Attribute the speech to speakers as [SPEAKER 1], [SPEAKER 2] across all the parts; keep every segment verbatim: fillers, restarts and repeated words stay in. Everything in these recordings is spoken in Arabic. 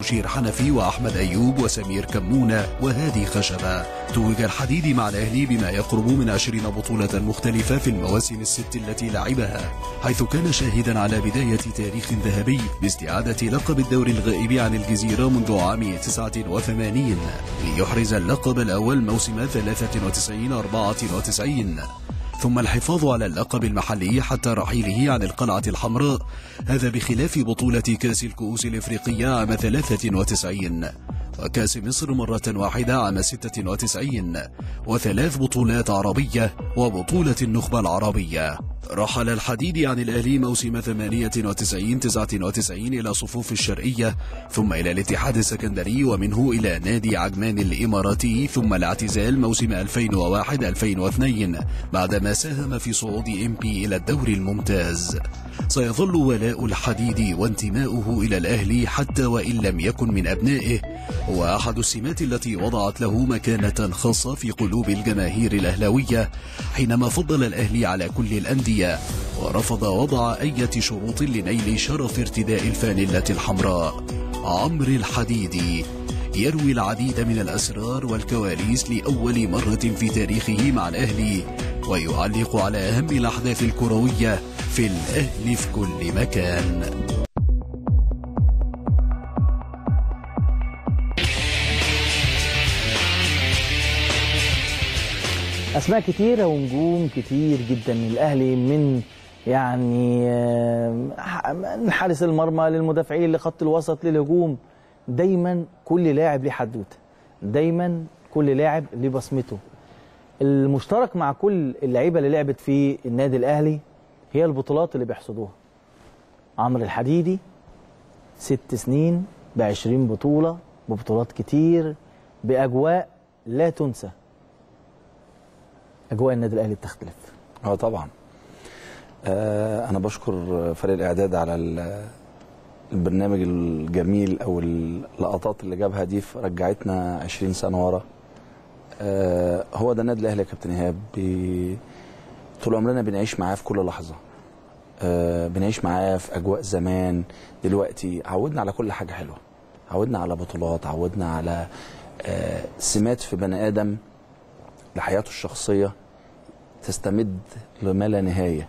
[SPEAKER 1] بشير حنفي وأحمد أيوب وسمير كمونة وهادي خشبة. توج الحديدي مع الأهلي بما يقرب من عشرين بطولة مختلفة في المواسم الست التي لعبها، حيث كان شاهدا على بداية تاريخ ذهبي باستعادة لقب الدوري الغائب عن الجزيرة منذ عام تسعة وثمانين ليحرز اللقب الأول موسم ثلاثة وتسعين أربعة وتسعين، ثم الحفاظ على اللقب المحلي حتى رحيله عن القلعة الحمراء، هذا بخلاف بطولة كأس الكؤوس الإفريقية عام ثلاثة وتسعين وكأس مصر مرة واحدة عام ستة وتسعين وثلاث بطولات عربية وبطولة النخبة العربية. رحل الحديدي عن الأهلي موسم ثمانية وتسعين تسعة وتسعين إلى صفوف الشرقية، ثم إلى الاتحاد السكندري، ومنه إلى نادي عجمان الإماراتي، ثم الاعتزال موسم ألفين وواحد ألفين واثنين بعدما ساهم في صعود إمبي إلى الدوري الممتاز. سيظل ولاء الحديدي وانتماؤه إلى الأهلي حتى وإن لم يكن من أبنائه هو أحد السمات التي وضعت له مكانة خاصة في قلوب الجماهير الأهلاوية، حينما فضل الأهلي على كل الأندية ورفض وضع أي شروط لنيل شرف ارتداء الفانلة الحمراء. عمرو الحديدي يروي العديد من الأسرار والكواليس لأول مرة في تاريخه مع الأهلي، ويعلق على أهم الأحداث الكروية في الأهلي في كل مكان.
[SPEAKER 2] أسماء كتيرة ونجوم كتير جدا الأهلي، من يعني من حارس المرمى للمدافعين لخط الوسط للهجوم، دايما كل لاعب ليه حدوته، دايما كل لاعب ليه بصمته. المشترك مع كل اللعيبة اللي لعبت في النادي الأهلي هي البطولات اللي بيحصدوها. عمرو الحديدي ست سنين بعشرين بطولة، ببطولات كتير، بأجواء لا تنسى. أجواء النادي الأهلي بتختلف.
[SPEAKER 3] اه طبعا. آه أنا بشكر فريق الإعداد على البرنامج الجميل أو اللقطات اللي جابها دي، رجعتنا عشرين سنة ورا. آه هو ده النادي الأهلي يا كابتن إيهاب، طول عمرنا بنعيش معاه في كل لحظة. آه بنعيش معاه في أجواء زمان، دلوقتي عودنا على كل حاجة حلوة، عودنا على بطولات، عودنا على آه سمات في بني آدم لحياته الشخصية تستمد لما لا نهاية.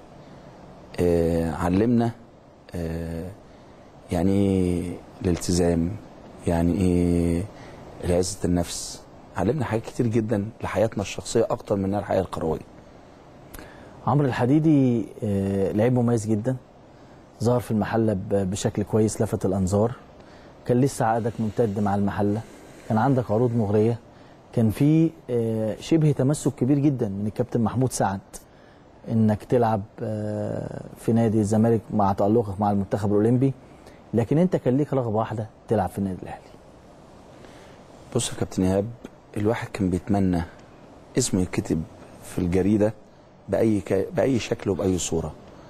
[SPEAKER 3] آه علمنا آه يعني ايه الالتزام، يعني ايه عزة النفس، علمنا حاجات كتير جدا لحياتنا الشخصية أكتر منها الحياة الكروية.
[SPEAKER 2] عمرو الحديدي آه لعيب مميز جدا، ظهر في المحلة بشكل كويس، لفت الأنظار، كان لسه عقدك ممتد مع المحلة، كان عندك عروض مغرية، كان في شبه تمسك كبير جدا من الكابتن محمود سعد انك تلعب في نادي الزمالك مع تألقك مع المنتخب الاولمبي، لكن انت كان ليك رغبه واحده تلعب في النادي الاهلي.
[SPEAKER 3] بص يا كابتن ايهاب، الواحد كان بيتمنى اسمه يتكتب في الجريده باي ك... باي شكل وباي صوره.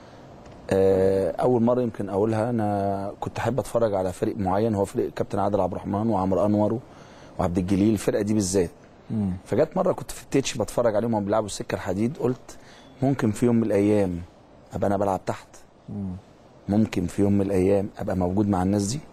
[SPEAKER 3] اول مره يمكن اقولها، انا كنت احب اتفرج على فريق معين، هو فريق الكابتن عادل عبد الرحمن وعمرو انور وعبد الجليل، الفرقه دي بالذات. فجت مره كنت في التتش بتفرج عليهم وهم بيلعبوا السكه الحديد، قلت ممكن في يوم من الايام ابقى انا بلعب تحت، ممكن في يوم من الايام ابقى موجود مع الناس دي.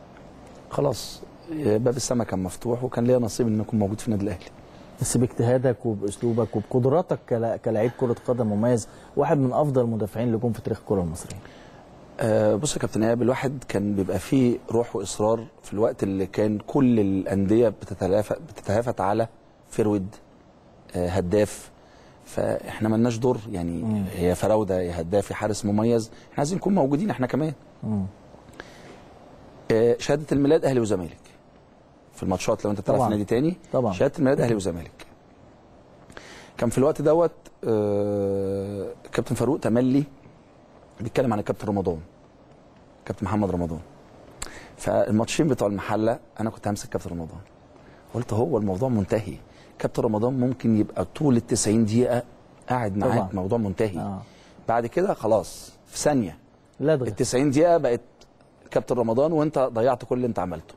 [SPEAKER 3] خلاص باب السما كان مفتوح، وكان ليا نصيب ان اكون موجود في النادي الاهلي.
[SPEAKER 2] بس باجتهادك وباسلوبك وبقدراتك كلاعب كره قدم مميز، واحد من افضل المدافعين اللي جم في تاريخ الكره المصريه.
[SPEAKER 3] أه بص يا كابتن ايهاب، الواحد كان بيبقى فيه روح واصرار في الوقت اللي كان كل الانديه بتتلافت بتتهافت على فرود أه هداف، فاحنا مالناش دور يعني. مم. هي فراوده يا هداف يا حارس مميز، احنا عايزين نكون موجودين احنا كمان. أه شهاده الميلاد اهلي وزمالك في الماتشات، لو انت بتلعب في نادي تاني طبعا شهاده الميلاد اهلي وزمالك. كان في الوقت دوت أه كابتن فاروق تملي بيتكلم عن الكابتن رمضان، كابتن محمد رمضان. فالماتشين بتوع المحله انا كنت همسك كابتن رمضان، قلت هو الموضوع منتهي، كابتن رمضان ممكن يبقى طول ال تسعين دقيقه قاعد معاك، الموضوع منتهي. آه. بعد كده خلاص في ثانيه ال تسعين دقيقه بقت كابتن رمضان، وانت ضيعت كل اللي انت عملته.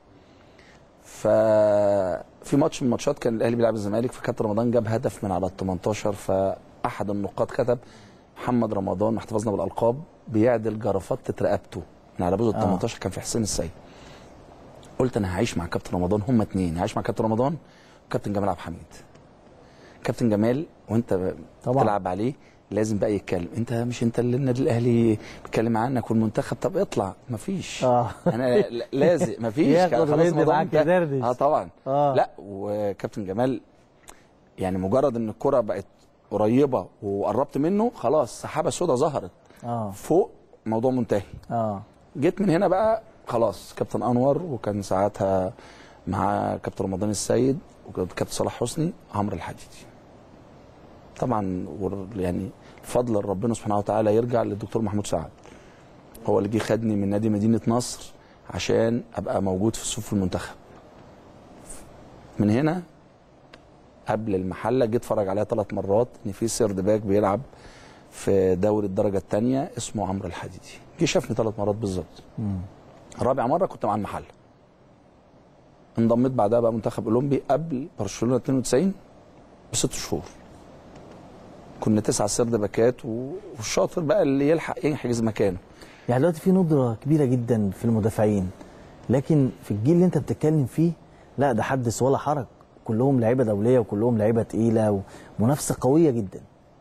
[SPEAKER 3] ففي ماتش من الماتشات كان الاهلي بيلعب الزمالك، فكابتن رمضان جاب هدف من على ال تمنتاشر، فاحد النقاد كتب محمد رمضان احتفظنا بالالقاب بيعدل جرافات رقبته من على بوز ال تمنتاشر. آه. كان في حسين السيد. قلت انا هعيش مع كابتن رمضان، هما اتنين، هعيش مع كابتن رمضان وكابتن جمال عبد الحميد. كابتن جمال وانت طبعا بتلعب عليه لازم بقى يتكلم، انت مش انت اللي النادي الاهلي بيتكلم عنك والمنتخب، طب اطلع، مفيش اه انا لازم مفيش
[SPEAKER 2] خلاص الموضوع انتهى.
[SPEAKER 3] اه طبعا آه. لا وكابتن جمال يعني مجرد ان الكره بقت قريبه وقربت منه خلاص سحابه سوداء ظهرت اه فوق، موضوع منتهي. اه جيت من هنا بقى خلاص كابتن انور، وكان ساعتها مع كابتن رمضان السيد وكابتن صلاح حسني، عمرو الحديدي. طبعا يعني فضل ربنا سبحانه وتعالى يرجع للدكتور محمود سعد، هو اللي جه خدني من نادي مدينه نصر عشان ابقى موجود في صفوف المنتخب. من هنا قبل المحله جيت اتفرج عليها ثلاث مرات ان في سيرد باك بيلعب في دوري الدرجه الثانيه اسمه عمرو الحديدي، جه شافني ثلاث مرات بالظبط. رابع مره كنت مع المحله، انضميت بعدها بقى منتخب اولمبي قبل برشلونه اتنين وتسعين بست شهور. كنا تسعه سرد باكات والشاطر بقى اللي يلحق يحجز مكانه.
[SPEAKER 2] يعني دلوقتي في ندره كبيره جدا في المدافعين، لكن في الجيل اللي انت بتتكلم فيه لا ده حدث ولا حرج، كلهم لعيبه دوليه وكلهم لعيبه تقيله ومنافسه قويه جدا.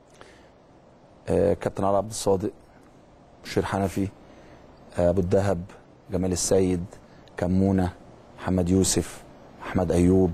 [SPEAKER 3] آه كابتن علي عبد الصادق، مشير حنفي، آه ابو الدهب، جمال السيد، كمونه، محمد يوسف، احمد ايوب،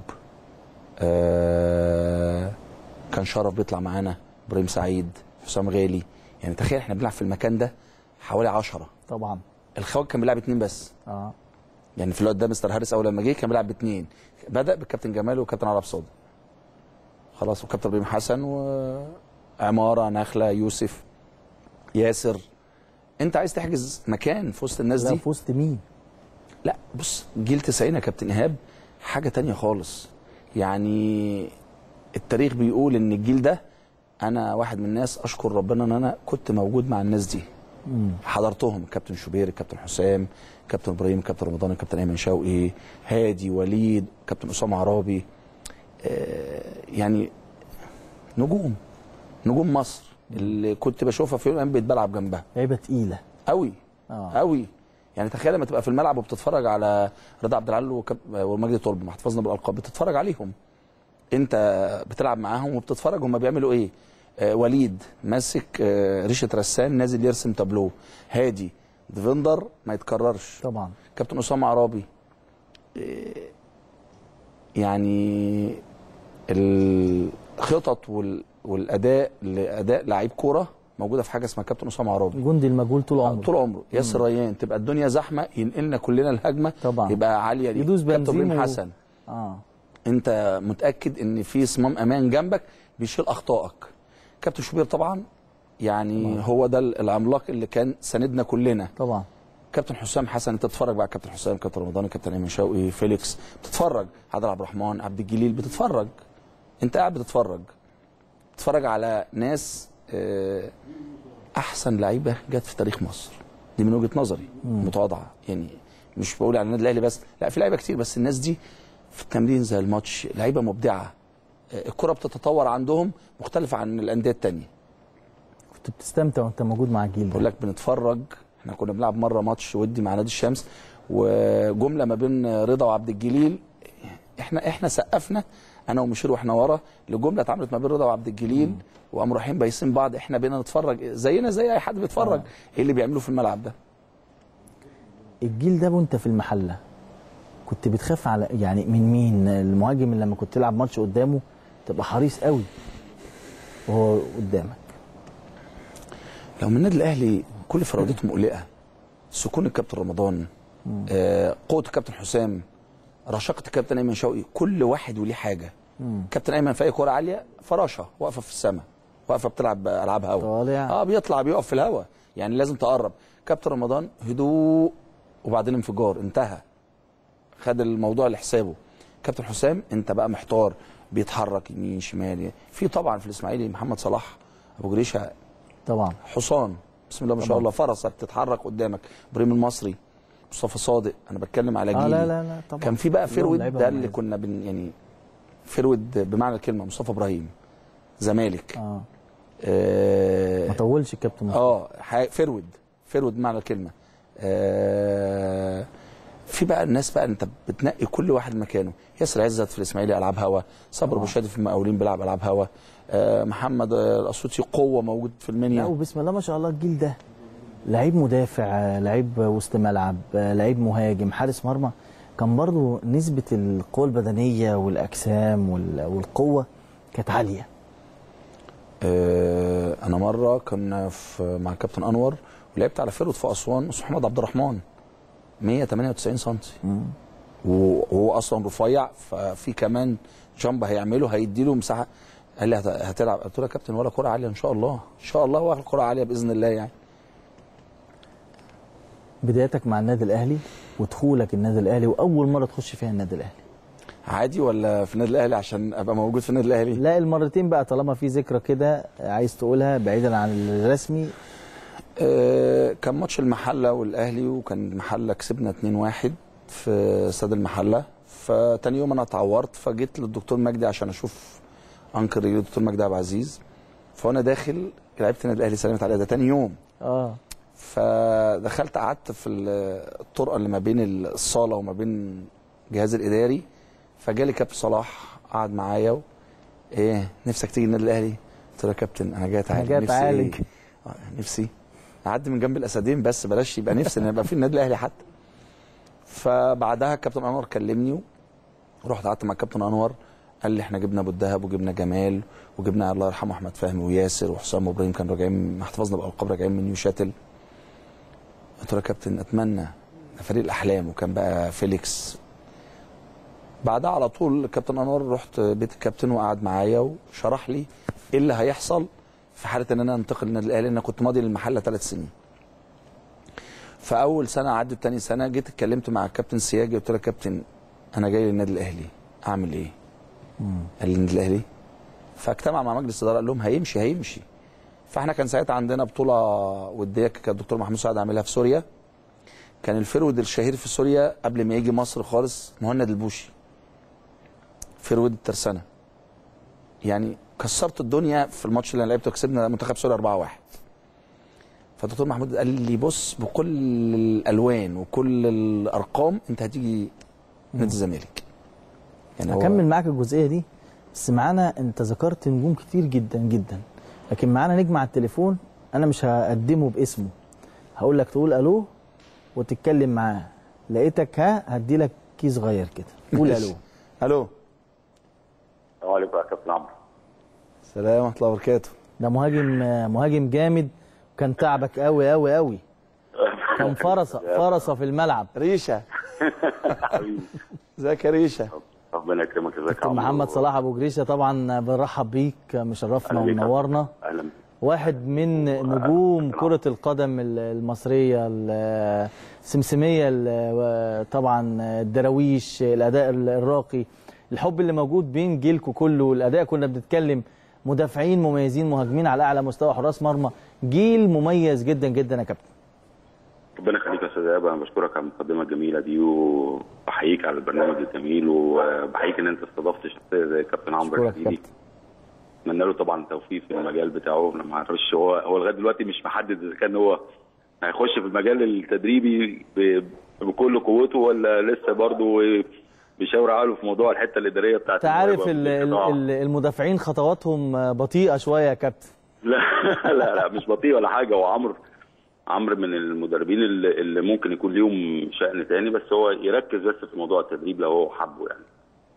[SPEAKER 3] آه كان شرف بيطلع معانا، ابراهيم سعيد، حسام غالي. يعني تخيل احنا بنلعب في المكان ده حوالي عشرة.
[SPEAKER 2] طبعا
[SPEAKER 3] الخواج كان بيلعب اتنين بس. اه يعني في الوقت ده مستر هاريس اول لما جه كان بيلعب باثنين، بدا بالكابتن جمال وكابتن علي عبد الصادق خلاص، وكابتن ابراهيم حسن وعماره، نخله، يوسف، ياسر. انت عايز تحجز مكان في وسط الناس دي؟
[SPEAKER 2] لا في وسط مين؟
[SPEAKER 3] لا بص جيل تسعين يا كابتن ايهاب حاجه تانية خالص. يعني التاريخ بيقول ان الجيل ده، انا واحد من الناس اشكر ربنا ان انا كنت موجود مع الناس دي. مم. حضرتهم، الكابتن شوبير، الكابتن حسام، كابتن ابراهيم، كابتن رمضان، الكابتن ايمن شوقي، هادي، وليد، كابتن اسامه عرابي. آه يعني نجوم نجوم مصر اللي كنت بشوفها في يوم بقيت بلعب جنبها.
[SPEAKER 2] لعيبه تقيله
[SPEAKER 3] قوي آه. قوي. يعني تخيل لما تبقى في الملعب وبتتفرج على رضا عبد العال ومجدي طلب، ما احتفظنا بالالقاب، بتتفرج عليهم، انت بتلعب معاهم وبتتفرج هم بيعملوا ايه. آه وليد ماسك آه ريشه رسام نازل يرسم تابلو، هادي ديفندر ما يتكررش
[SPEAKER 2] طبعا،
[SPEAKER 3] كابتن اسامه عرابي. آه يعني الخطط وال والاداء لاداء لعيب كوره موجوده في حاجه اسمها كابتن اسامه عرابي،
[SPEAKER 2] جندي المجهول طول عمره
[SPEAKER 3] طول عمره. ياسر ريان تبقى الدنيا زحمه ينقلنا كلنا الهجمه
[SPEAKER 2] طبعا،
[SPEAKER 3] يبقى عاليه دي،
[SPEAKER 2] يدوس
[SPEAKER 3] كابتن ابراهيم
[SPEAKER 2] و...
[SPEAKER 3] حسن
[SPEAKER 2] اه
[SPEAKER 3] انت متاكد ان في صمام امان جنبك بيشيل اخطائك. كابتن شوبير طبعا يعني طبعا. هو ده العملاق اللي كان ساندنا كلنا
[SPEAKER 2] طبعا.
[SPEAKER 3] كابتن حسام حسن، انت بتتفرج بقى كابتن حسام، كابتن رمضان، كابتن ايمن شوقي، فيليكس، بتتفرج عادل عبد الرحمن، عبد الجليل، بتتفرج، انت قاعد بتتفرج بتتفرج على ناس اه احسن لعيبه جت في تاريخ مصر دي من وجهه نظري متواضعه. يعني مش بقول على النادي الاهلي بس، لا في لعيبه كتير، بس الناس دي في التمرين زي الماتش لعيبه مبدعه، الكره بتتطور عندهم مختلفه عن الانديه الثانيه.
[SPEAKER 2] كنت بتستمتع وانت موجود مع الجيل ده؟
[SPEAKER 3] بقول لك بنتفرج، احنا كنا بنلعب مره ماتش ودي مع نادي الشمس وجمله ما بين رضا وعبد الجليل، احنا احنا سقفنا انا ومشير واحنا ورا لجمله اتعملت ما بين رضا وعبد الجليل وقاموا رايحين بايسين بعض، احنا بقينا نتفرج زينا زي اي حد بيتفرج. آه. ايه اللي بيعملوه في الملعب ده؟
[SPEAKER 2] الجيل ده وانت في المحله كنت بتخاف على يعني من مين؟ المهاجم اللي لما كنت تلعب ماتش قدامه تبقى حريص قوي وهو قدامك؟
[SPEAKER 3] لو من النادي الاهلي كل فرادته مقلقه، سكون الكابتن رمضان، آه قوه الكابتن حسام، رشاقه الكابتن ايمن شوقي، كل واحد وليه حاجه. مم. كابتن ايمن في اي كوره عاليه فراشه واقفه في السماء، واقفه بتلعب العاب هوا، اه بيطلع بيقف في الهوا، يعني لازم تقرب. كابتن رمضان هدوء وبعدين انفجار، انتهى، خد الموضوع لحسابه. كابتن حسام انت بقى محتار، بيتحرك يمين شمال. في طبعا في الاسماعيلي محمد صلاح، ابو جريشه
[SPEAKER 2] طبعا،
[SPEAKER 3] حصان بسم الله ما شاء الله، فرسه بتتحرك قدامك، ابراهيم المصري، مصطفى صادق، انا بتكلم على جيلي.
[SPEAKER 2] آه لا لا لا طبعا.
[SPEAKER 3] كان في بقى فيرود ده اللي كنا بن يعني فيرود بمعنى الكلمه، مصطفى ابراهيم زمالك.
[SPEAKER 2] اه,
[SPEAKER 3] آه
[SPEAKER 2] ما طولش الكابتن
[SPEAKER 3] اه فيرود فيرود بمعنى الكلمه. آه في بقى الناس بقى انت بتنقي كل واحد مكانه. ياسر عزت في الاسماعيلي العاب هوا، صبر ابو شادي في المقاولين بيلعب العاب هوا، آه محمد الاسيوطي قوه موجود في المنيا.
[SPEAKER 2] لا وبسم الله ما شاء الله الجيل ده لعيب مدافع، لعيب وسط ملعب، لعيب مهاجم، حارس مرمى. كان برضو نسبه القوه البدنيه والاجسام والقوه كانت عاليه.
[SPEAKER 3] آه انا مره كنا في مع الكابتن انور ولعبت على فيرود في اسوان اسمه محمد عبد الرحمن مية وتمانية وتسعين سم، وهو اصلا رفيع، ففي كمان جامب هيعمله هيديله مساحه. قال لي هتلعب؟ قلت له يا كابتن ولا كره عاليه ان شاء الله، ان شاء الله واخد كره عاليه باذن الله. يعني
[SPEAKER 2] بدايتك مع النادي الاهلي ودخولك النادي الاهلي واول مره تخش فيها النادي الاهلي،
[SPEAKER 3] عادي ولا في النادي الاهلي عشان ابقى موجود في النادي الاهلي؟
[SPEAKER 2] لا المرتين بقى طالما في ذكرى كده عايز تقولها بعيدا عن الرسمي.
[SPEAKER 3] أه كان ماتش المحله والاهلي، وكان المحله كسبنا اتنين واحد في استاد المحله. فتاني يوم انا اتعورت، فجيت للدكتور مجدي عشان اشوف انكر رجلي، الدكتور مجدي عبد العزيز. فانا داخل لعبت النادي الاهلي سلمت عليا، ده تاني يوم.
[SPEAKER 2] اه
[SPEAKER 3] فدخلت قعدت في الطرقه اللي ما بين الصاله وما بين الجهاز الاداري، فجالي كابتن صلاح قعد معايا و... ايه نفسك تيجي النادي الاهلي؟ قلت له يا كابتن انا جاي اتعالج،
[SPEAKER 2] انا جاي اتعالج
[SPEAKER 3] نفسي اعدي من جنب الاسدين، بس بلاش يبقى نفسي ان يبقى في النادي الاهلي حتى. فبعدها الكابتن انور كلمني ورحت قعدت مع الكابتن انور، قال لي احنا جبنا ابو الدهب وجبنا جمال وجبنا الله يرحمه احمد فهمي وياسر وحسام وابراهيم، كانوا راجعين احتفظنا بالالقاب راجعين من نيوشاتل. قلت له يا كابتن اتمنى، ده فريق الاحلام، وكان بقى فيليكس. بعدها على طول الكابتن انور رحت بيت الكابتن وقعد معايا وشرح لي ايه اللي هيحصل في حاله ان انا انتقل للنادي الاهلي، لان انا كنت ماضي للمحله ثلاث سنين. فاول سنه عدت، ثاني سنه جيت اتكلمت مع الكابتن سياجي، قلت له يا كابتن انا جاي للنادي الاهلي اعمل ايه؟ مم. قال لي النادي الاهلي. فاجتمع مع مجلس الاداره قال لهم هيمشي هيمشي. فاحنا كان ساعتها عندنا بطوله وديه كان الدكتور محمود سعد عاملها في سوريا. كان الفرود الشهير في سوريا قبل ما يجي مصر خالص مهند البوشي، فرود الترسانه. يعني كسرت الدنيا في الماتش اللي انا لعبته، كسبنا منتخب سوريا أربعة واحد. فالدكتور محمود قال لي بص بكل الالوان وكل الارقام انت هتيجي نادي الزمالك.
[SPEAKER 2] يعني هكمل معاك الجزئيه دي، بس معانا انت ذكرت نجوم كتير جدا جدا، لكن معانا نجم على التليفون انا مش هقدمه باسمه، هقول لك تقول الو وتتكلم معاه. لقيتك ها هدي لك كيس صغير كده، قول الو.
[SPEAKER 3] الو.
[SPEAKER 4] السلام عليكم يا كابتن عمرو.
[SPEAKER 3] السلام ورحمه الله وبركاته.
[SPEAKER 2] ده مهاجم مهاجم جامد، وكان تعبك قوي قوي قوي، كان فرصه فرصه في الملعب.
[SPEAKER 3] ريشه حبيبي ازيك يا ريشه؟
[SPEAKER 4] ربنا يكرمك. ازيك يا
[SPEAKER 2] محمد صلاح ابو جريشه، طبعا بنرحب بيك، مشرفنا ومنورنا.
[SPEAKER 4] اهلا.
[SPEAKER 2] واحد من نجوم كرة القدم المصرية السمسمية، طبعا الدراويش، الأداء الراقي، الحب اللي موجود بين جيلكو كله، الأداء كنا بنتكلم مدافعين مميزين، مهاجمين على أعلى مستوى، حراس مرمى، جيل مميز جدا جدا يا كابتن.
[SPEAKER 4] ربنا يخليك يا استاذ ايهاب، انا بشكرك على المقدمه الجميله دي وبحييك على البرنامج الجميل، وبحييك ان انت استضفت شخصيه زي كابتن عمرو الحديدي. اتمنى له طبعا التوفيق في المجال بتاعه. انا ما اعرفش هو هو لغايه دلوقتي مش محدد اذا كان هو هيخش في المجال التدريبي بكل قوته ولا لسه برضه بيشاور عقله في موضوع الحته الاداريه بتاعت.
[SPEAKER 2] انت عارف المدافعين خطواتهم بطيئه شويه يا كابتن.
[SPEAKER 4] لا لا لا مش بطيء ولا حاجه، هو عمرو عمرو من المدربين اللي, اللي ممكن يكون ليهم شأن ثاني، بس هو يركز بس في موضوع التدريب لو هو حبه يعني.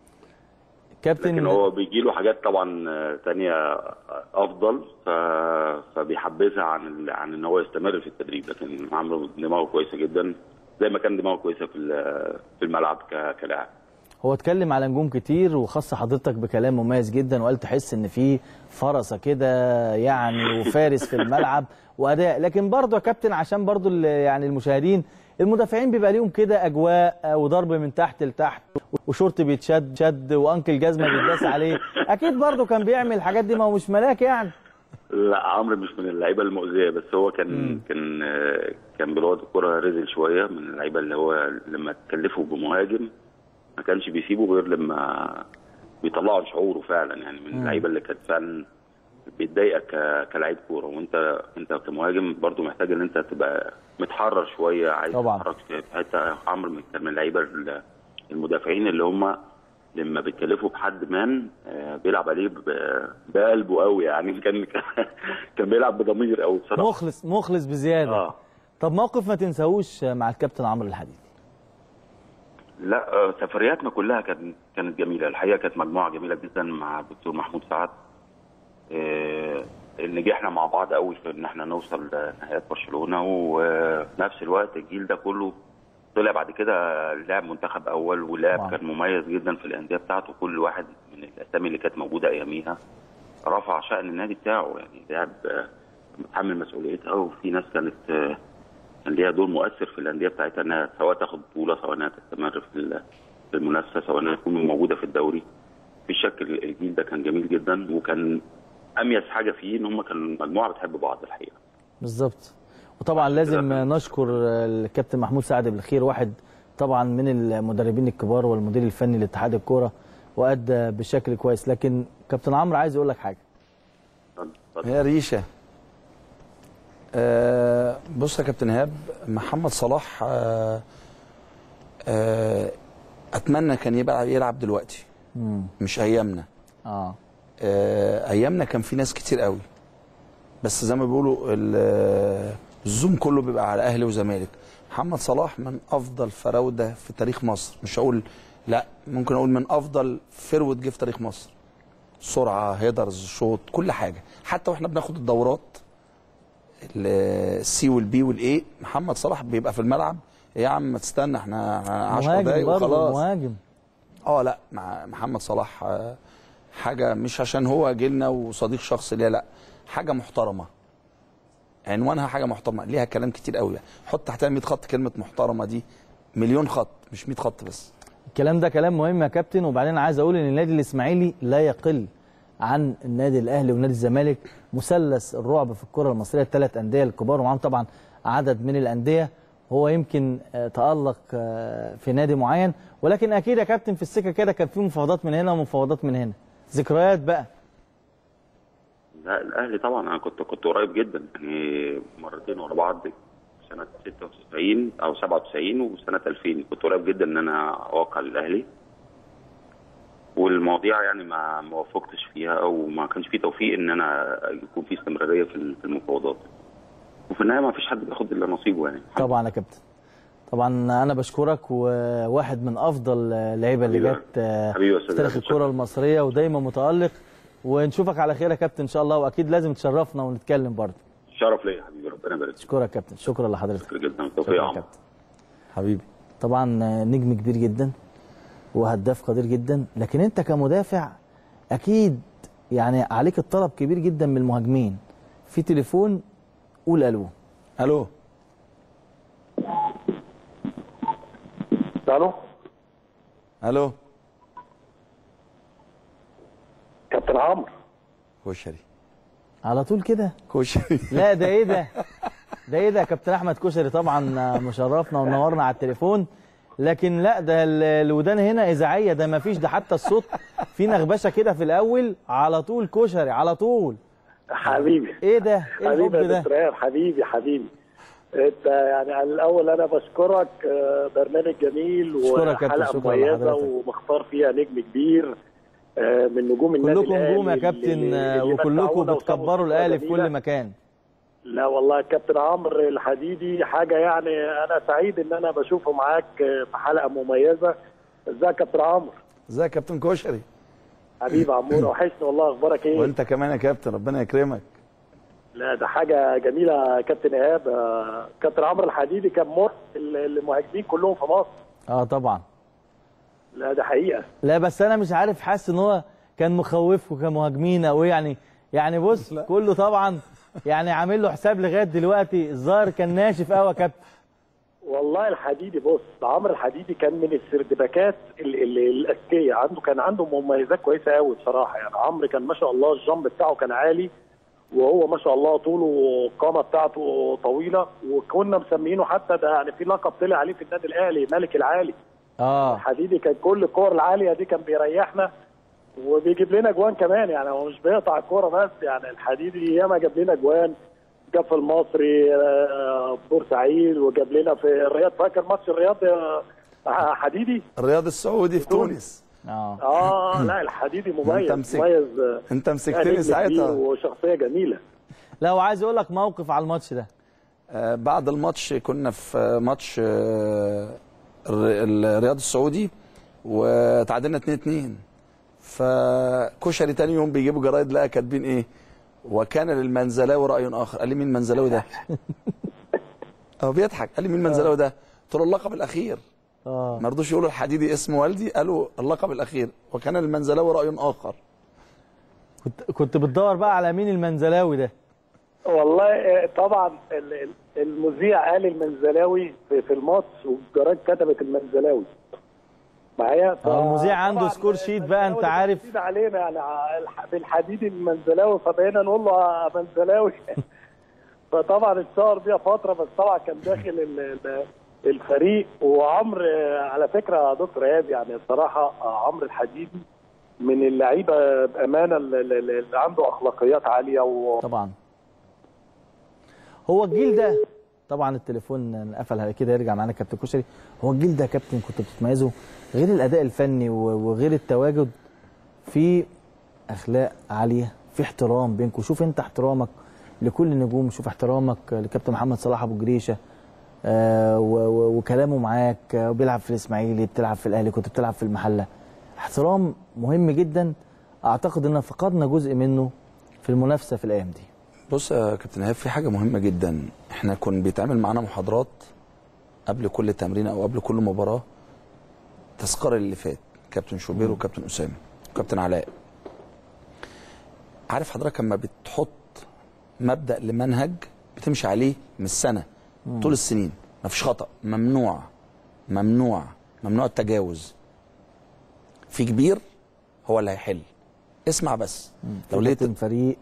[SPEAKER 2] كابتن
[SPEAKER 4] لكن هو بيجي له حاجات طبعا ثانيه افضل فبيحبذها عن عن ان هو يستمر في التدريب، لكن عمرو دماغه كويسه جدا زي ما كان دماغه كويسه في في الملعب كلاعب.
[SPEAKER 2] هو اتكلم على نجوم كتير وخص حضرتك بكلام مميز جدا، وقال تحس ان في فرصه كده يعني وفارس في الملعب واداء. لكن برضه يا كابتن عشان برضه يعني المشاهدين، المدافعين بيبقى ليهم كده اجواء وضرب من تحت لتحت وشورت بيتشد شد وانكل جزمه بيتداس عليه، اكيد برضه كان بيعمل الحاجات دي، ما هو مش ملاك يعني.
[SPEAKER 4] لا عمرو مش من اللعيبه المؤذيه، بس هو كان مم. كان كان بلغه الكره رزل شويه، من اللعيبه اللي هو لما تكلفه بمهاجم ما كانش بيسيبه غير لما بيطلعوا شعوره فعلا، يعني من اللعيبه اللي كانت فعلا بيتضايقك كلاعب كوره، وانت انت كمهاجم برضو محتاج ان انت تبقى متحرر شويه، عايز تتحرك في حته. عمرو كان من اللعيبه المدافعين اللي هم لما بيتكلفوا بحد مان بيلعب عليه بقلبه قوي، يعني كان كان بيلعب بضمير قوي بصراحه،
[SPEAKER 2] مخلص مخلص بزياده.
[SPEAKER 4] اه
[SPEAKER 2] طب موقف ما تنساهوش مع الكابتن عمرو الحديدي؟
[SPEAKER 4] لا سفرياتنا كلها كانت كانت جميله الحقيقه، كانت مجموعه جميله جدا مع الدكتور محمود سعد. آه نجحنا مع بعض قوي في ان احنا نوصل لنهائيات برشلونه، وفي نفس الوقت الجيل ده كله طلع بعد كده لاعب منتخب اول، ولاعب كان مميز جدا في الانديه بتاعته. كل واحد من الاسامي اللي كانت موجوده اياميها رفع شأن النادي بتاعه، يعني لاعب متحمل مسؤوليتها، وفي ناس كانت كان ليها دور مؤثر في الانديه بتاعتها، انها سواء تاخد بطوله، سواء انها تستمر في المنافسه، سواء انها تكون موجوده في الدوري. في شك الجيل ده كان جميل جدا، وكان اميز حاجه فيه ان هم كانوا مجموعه بتحب بعض الحقيقه.
[SPEAKER 2] بالظبط. وطبعا لازم نشكر الكابتن محمود سعد بالخير، واحد طبعا من المدربين الكبار والمدير الفني لاتحاد الكوره، وادى بشكل كويس. لكن كابتن عمرو عايز يقول لك حاجه.
[SPEAKER 3] هي ريشه. آه بص يا كابتن ايهاب، محمد صلاح آه آه اتمنى كان يبقى يلعب دلوقتي، مم. مش ايامنا.
[SPEAKER 2] اه
[SPEAKER 3] آه ايامنا كان في ناس كتير قوي، بس زي ما بيقولوا الزوم كله بيبقى على اهلي وزمالك. محمد صلاح من افضل فراوده في تاريخ مصر، مش هقول لا، ممكن اقول من افضل فروت جه في تاريخ مصر. سرعه، هيدرز، شوط، كل حاجه. حتى واحنا بناخد الدورات السي والبي والاي، محمد صلاح بيبقى في الملعب، يا عم ما تستنى احنا عشر دقايق وخلاص.
[SPEAKER 2] مهاجم.
[SPEAKER 3] اه لا، مع محمد صلاح حاجه، مش عشان هو جيلنا وصديق شخص ليا، لا، حاجه محترمه، عنوانها حاجه محترمه، ليها كلام كتير قوي. حط تحتها مية خط، كلمه محترمه دي مليون خط، مش مية خط بس.
[SPEAKER 2] الكلام ده كلام مهم يا كابتن. وبعدين عايز اقول ان النادي الاسماعيلي لا يقل عن النادي الاهلي ونادي الزمالك، مثلث الرعب في الكره المصريه، الثلاث انديه الكبار، ومعاهم طبعا عدد من الانديه. هو يمكن تألق في نادي معين، ولكن اكيد يا كابتن في السكه كده كان في مفاوضات من هنا ومفاوضات من هنا. ذكريات بقى.
[SPEAKER 4] لا الاهلي طبعا انا كنت كنت قريب جدا، يعني مرتين ورا بعض، سنه ستة وتسعين او سبعة وتسعين وسنه ألفين كنت قريب جدا ان انا اوقع للاهلي، والمواضيع يعني ما ما وفقتش فيها، او ما كانش في توفيق ان انا يكون في استمراريه في المفاوضات، وفي النهايه ما فيش حد بياخد الا نصيبه يعني.
[SPEAKER 2] طبعا يا كابتن، طبعا انا بشكرك، وواحد من افضل اللعيبه اللي جت في تاريخ الكره المصريه، ودايما متالق. ونشوفك على خير يا كابتن ان شاء الله، واكيد لازم تشرفنا ونتكلم برضه.
[SPEAKER 4] شرف ليا حبيبي، ربنا يبارك فيك.
[SPEAKER 2] اشكرك يا كابتن، شكرا لحضرتك.
[SPEAKER 4] شكرا جدا، توفيق يا عمرو
[SPEAKER 3] حبيبي.
[SPEAKER 2] طبعا نجم كبير جدا وهداف قدير جدا، لكن انت كمدافع اكيد يعني عليك الطلب كبير جدا من المهاجمين. في تليفون، قول الو.
[SPEAKER 3] الو
[SPEAKER 5] الو
[SPEAKER 3] الو
[SPEAKER 5] كابتن عمرو
[SPEAKER 3] كشري
[SPEAKER 2] على طول كده.
[SPEAKER 3] كشري
[SPEAKER 2] لا ده ايه ده ده ايه ده يا كابتن احمد كشري، طبعا مشرفنا ونورنا على التليفون. لكن لا، ده الودان هنا اذاعيه، ده ما فيش، ده حتى الصوت في نغبشه كده في الاول، على طول كشري على طول.
[SPEAKER 5] حبيبي
[SPEAKER 2] ايه ده؟ ايه الحب
[SPEAKER 5] حبيبي
[SPEAKER 2] ده؟
[SPEAKER 5] حبيبي حبيبي حبيبي انت يعني الاول انا بشكرك، برنامج جميل وحلقه مميزه ومختار فيها نجم كبير من نجوم النادي
[SPEAKER 2] كلكم نجوم يا كابتن، وكلكم بتكبروا الاهلي في كل مكان.
[SPEAKER 5] لا والله يا كابتن عمرو الحديدي حاجه، يعني انا سعيد ان انا بشوفه معاك في حلقه مميزه. ازيك يا كابتن عمرو؟
[SPEAKER 3] ازيك يا كابتن كشري؟
[SPEAKER 5] حبيبي عمور، وحشني والله، اخبارك ايه؟
[SPEAKER 3] وانت كمان يا كابتن، ربنا يكرمك.
[SPEAKER 5] لا ده حاجه جميله يا كابتن ايهاب. كابتن عمرو الحديدي كان مرسل المهاجمين كلهم في مصر.
[SPEAKER 2] اه طبعا.
[SPEAKER 5] لا ده حقيقه.
[SPEAKER 2] لا بس انا مش عارف، حاسس ان هو كان مخوفكم كمهاجمين او ايه يعني. يعني بص لا. كله طبعا يعني عامل له حساب لغايه دلوقتي، الظاهر كان ناشف قوي يا كابتن.
[SPEAKER 5] والله الحديدي، بص عمرو الحديدي كان من السردباكات الاذكياء، عنده كان عنده مميزات كويسه قوي بصراحه. يعني عمرو كان ما شاء الله الجامب بتاعه كان عالي، وهو ما شاء الله طوله والقامه بتاعته طويله، وكنا مسمينه حتى ده يعني في لقب طلع عليه في النادي الاهلي، ملك العالي.
[SPEAKER 2] اه
[SPEAKER 5] الحديدي كان كل الكور العاليه دي كان بيريحنا، وبيجيب لنا جوان كمان، يعني هو مش بيقطع الكوره بس، يعني الحديدي ياما جاب لنا جوان، جاب في المصري آه، بورسعيد، وجاب لنا في الرياض. فاكر ماتش الرياض آه، حديدي؟
[SPEAKER 3] الرياض السعودي في تونس.
[SPEAKER 2] اه
[SPEAKER 5] اه لا الحديدي مميز.
[SPEAKER 3] انت
[SPEAKER 5] مميز آه،
[SPEAKER 3] انت مسكتني ساعتها.
[SPEAKER 5] وشخصيه جميله.
[SPEAKER 2] لا وعايز اقول لك موقف على الماتش ده.
[SPEAKER 3] آه بعد الماتش كنا في ماتش آه الرياض السعودي وتعادلنا اتنين اتنين، فكشري تاني يوم بيجيبوا جرايد لقى كاتبين ايه؟ وكان للمنزلاوي راي اخر. قال لي مين المنزلاوي ده؟ هو بيضحك. قال لي مين المنزلاوي ده؟ قلت له اللقب الاخير. اه ما رضوش يقولوا الحديدي اسم والدي، قالوا اللقب الاخير وكان للمنزلاوي راي اخر.
[SPEAKER 2] كنت كنت بتدور بقى على مين المنزلاوي ده؟
[SPEAKER 5] والله طبعا المذيع قال المنزلاوي في الماتش والجرايد كتبت المنزلاوي معايا.
[SPEAKER 2] المذيع عنده سكور شيت بقى انت عارف
[SPEAKER 5] علينا يعني بالحديد المنزلاوي، فبقينا نقول له يا منزلاوي. فطبعا اتشهر بيها فتره، بس طبعا كان داخل الفريق. وعمرو على فكره يا دكتور ايهاب، يعني الصراحه عمرو الحديدي من اللعيبه بامانه اللي عنده اخلاقيات عاليه و...
[SPEAKER 2] طبعا هو الجيل ده. طبعا التليفون قفل كده، يرجع معانا كابتن كشري. هو الجيل ده كابتن كنت بتتميزوا غير الاداء الفني وغير التواجد، في اخلاق عاليه، في احترام بينكم. شوف انت احترامك لكل النجوم، شوف احترامك لكابتن محمد صلاح ابو جريشه آه وكلامه معاك. آه بيلعب في الاسماعيلي، بتلعب في الاهلي، كنت بتلعب في المحله. احترام مهم جدا، اعتقد ان فقدنا جزء منه في المنافسه في الايام دي.
[SPEAKER 3] بص يا كابتن ايهاب، في حاجه مهمه جدا. احنا كنا بيتعمل معانا محاضرات قبل كل تمرين او قبل كل مباراه، تذكار اللي فات، كابتن شوبير وكابتن اسامه وكابتن علاء. عارف حضرتك لما بتحط مبدا لمنهج بتمشي عليه من السنه طول السنين، مفيش خطا، ممنوع ممنوع ممنوع التجاوز. في كبير هو اللي هيحل، اسمع بس.
[SPEAKER 2] لو لقيت فريق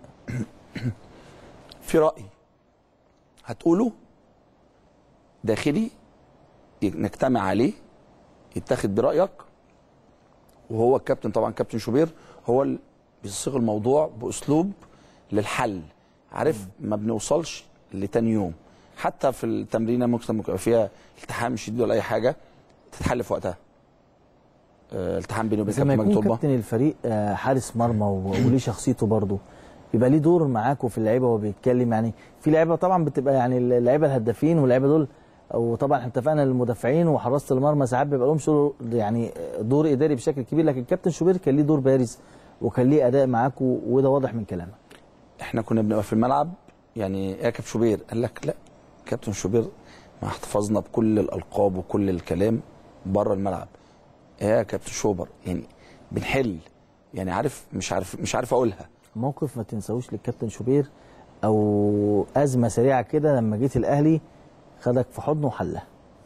[SPEAKER 3] في رأي هتقوله داخلي نجتمع عليه، يتاخد برأيك، وهو الكابتن طبعا كابتن شوبير هو اللي بيصيغ الموضوع بأسلوب للحل. عارف ما بنوصلش لتاني يوم، حتى في التمرينه ممكن يبقى فيها التحام شديد ولا اي حاجه تتحل في وقتها. أه التحام بينه وبين
[SPEAKER 2] كابتن مجدي طلبه. كابتن الفريق حارس مرمى وليه شخصيته برضه، يبقى ليه دور معاكوا في اللعيبه وهو بيتكلم. يعني في لعيبه طبعا بتبقى يعني اللعيبه الهدافين واللعيبه دول، وطبعا احنا اتفقنا المدافعين وحراسه المرمى ساعات بيبقى لهم يعني دور اداري بشكل كبير، لكن كابتن شوبير كان ليه دور بارز وكان ليه اداء معاكوا، وده واضح من كلامك.
[SPEAKER 3] احنا كنا بنبقى في الملعب يعني يا كابتن شوبير، قال لك لا كابتن شوبير مع احتفاظنا بكل الالقاب وكل الكلام بره الملعب، يا كابتن شوبر يعني بنحل، يعني عارف مش عارف مش عارف اقولها.
[SPEAKER 2] موقف ما تنساوش للكابتن شوبير او ازمه سريعه كده لما جيت الاهلي خدك في حضنه وحلها؟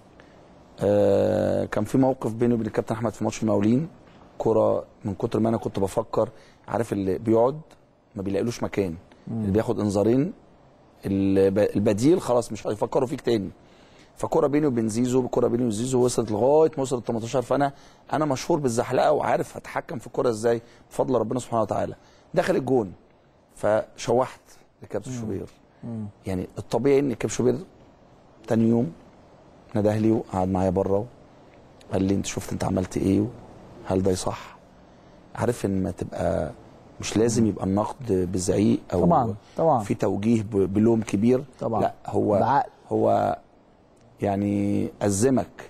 [SPEAKER 3] آه كان في موقف بيني وبين الكابتن احمد في ماتش المقاولين، كره من كتر ما انا كنت بفكر، عارف اللي بيقعد ما بيلاقيلوش مكان، مم. اللي بياخد انذارين البديل خلاص مش هيفكروا فيك تاني. فكره بيني وبين زيزو، كره بيني وبين زيزو وصلت لغايه ما وصلت تمنتاشر، فانا انا مشهور بالزحلقه وعارف اتحكم في الكره ازاي بفضل ربنا سبحانه وتعالى. دخل الجون فشوحت لكابتن شوبير. يعني الطبيعي ان كابتن شوبير تاني يوم نده لي وقعد معايا بره وقال لي انت شفت انت عملت ايه، هل ده صح؟ عارف ان ما تبقى مش لازم يبقى النقد بزعيق او
[SPEAKER 2] طبعا طبعا
[SPEAKER 3] في توجيه بلوم كبير
[SPEAKER 2] طبعا،
[SPEAKER 3] لا هو بعقل. هو يعني أزمك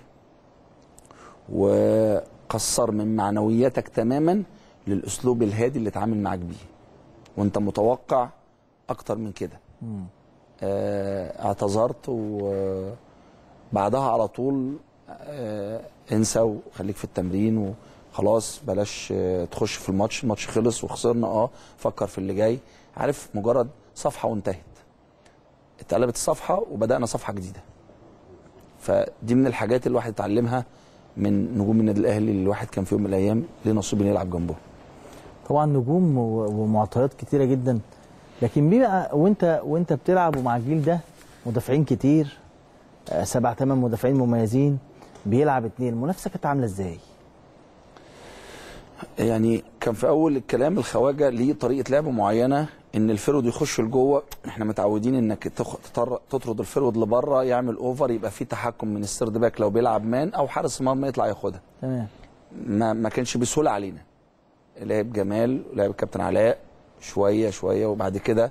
[SPEAKER 3] وقصر من معنوياتك تماما للأسلوب الهادي اللي اتعامل معاك بيه، وانت متوقع أكتر من كده. آه اعتذرت وبعدها على طول آه انسى وخليك في التمرين وخلاص بلاش آه تخش في الماتش، الماتش خلص وخسرنا اه فكر في اللي جاي. عارف مجرد صفحة وانتهت، اتقلبت الصفحة وبدأنا صفحة جديدة. فدي من الحاجات اللي الواحد اتعلمها من نجوم النادي الاهلي اللي الواحد كان في يوم من الايام ليه نصيب انه يلعب جنبهم.
[SPEAKER 2] طبعا نجوم ومعطيات كتيره جدا، لكن بيبقى وانت وانت بتلعب ومع الجيل ده مدافعين كتير، سبع ثمان مدافعين مميزين، بيلعب اتنين، المنافسه كانت عامله ازاي؟
[SPEAKER 3] يعني كان في اول الكلام الخواجه ليه طريقه لعب معينه، ان الفرود يخش لجوه. احنا متعودين انك تطرد الفرود لبره يعمل اوفر، يبقى في تحكم من السيرد باك لو بيلعب مان او حارس مرمى يطلع ياخدها.
[SPEAKER 2] تمام.
[SPEAKER 3] ما ما كانش بسهوله علينا. لعب جمال ولعب الكابتن علاء شويه شويه، وبعد كده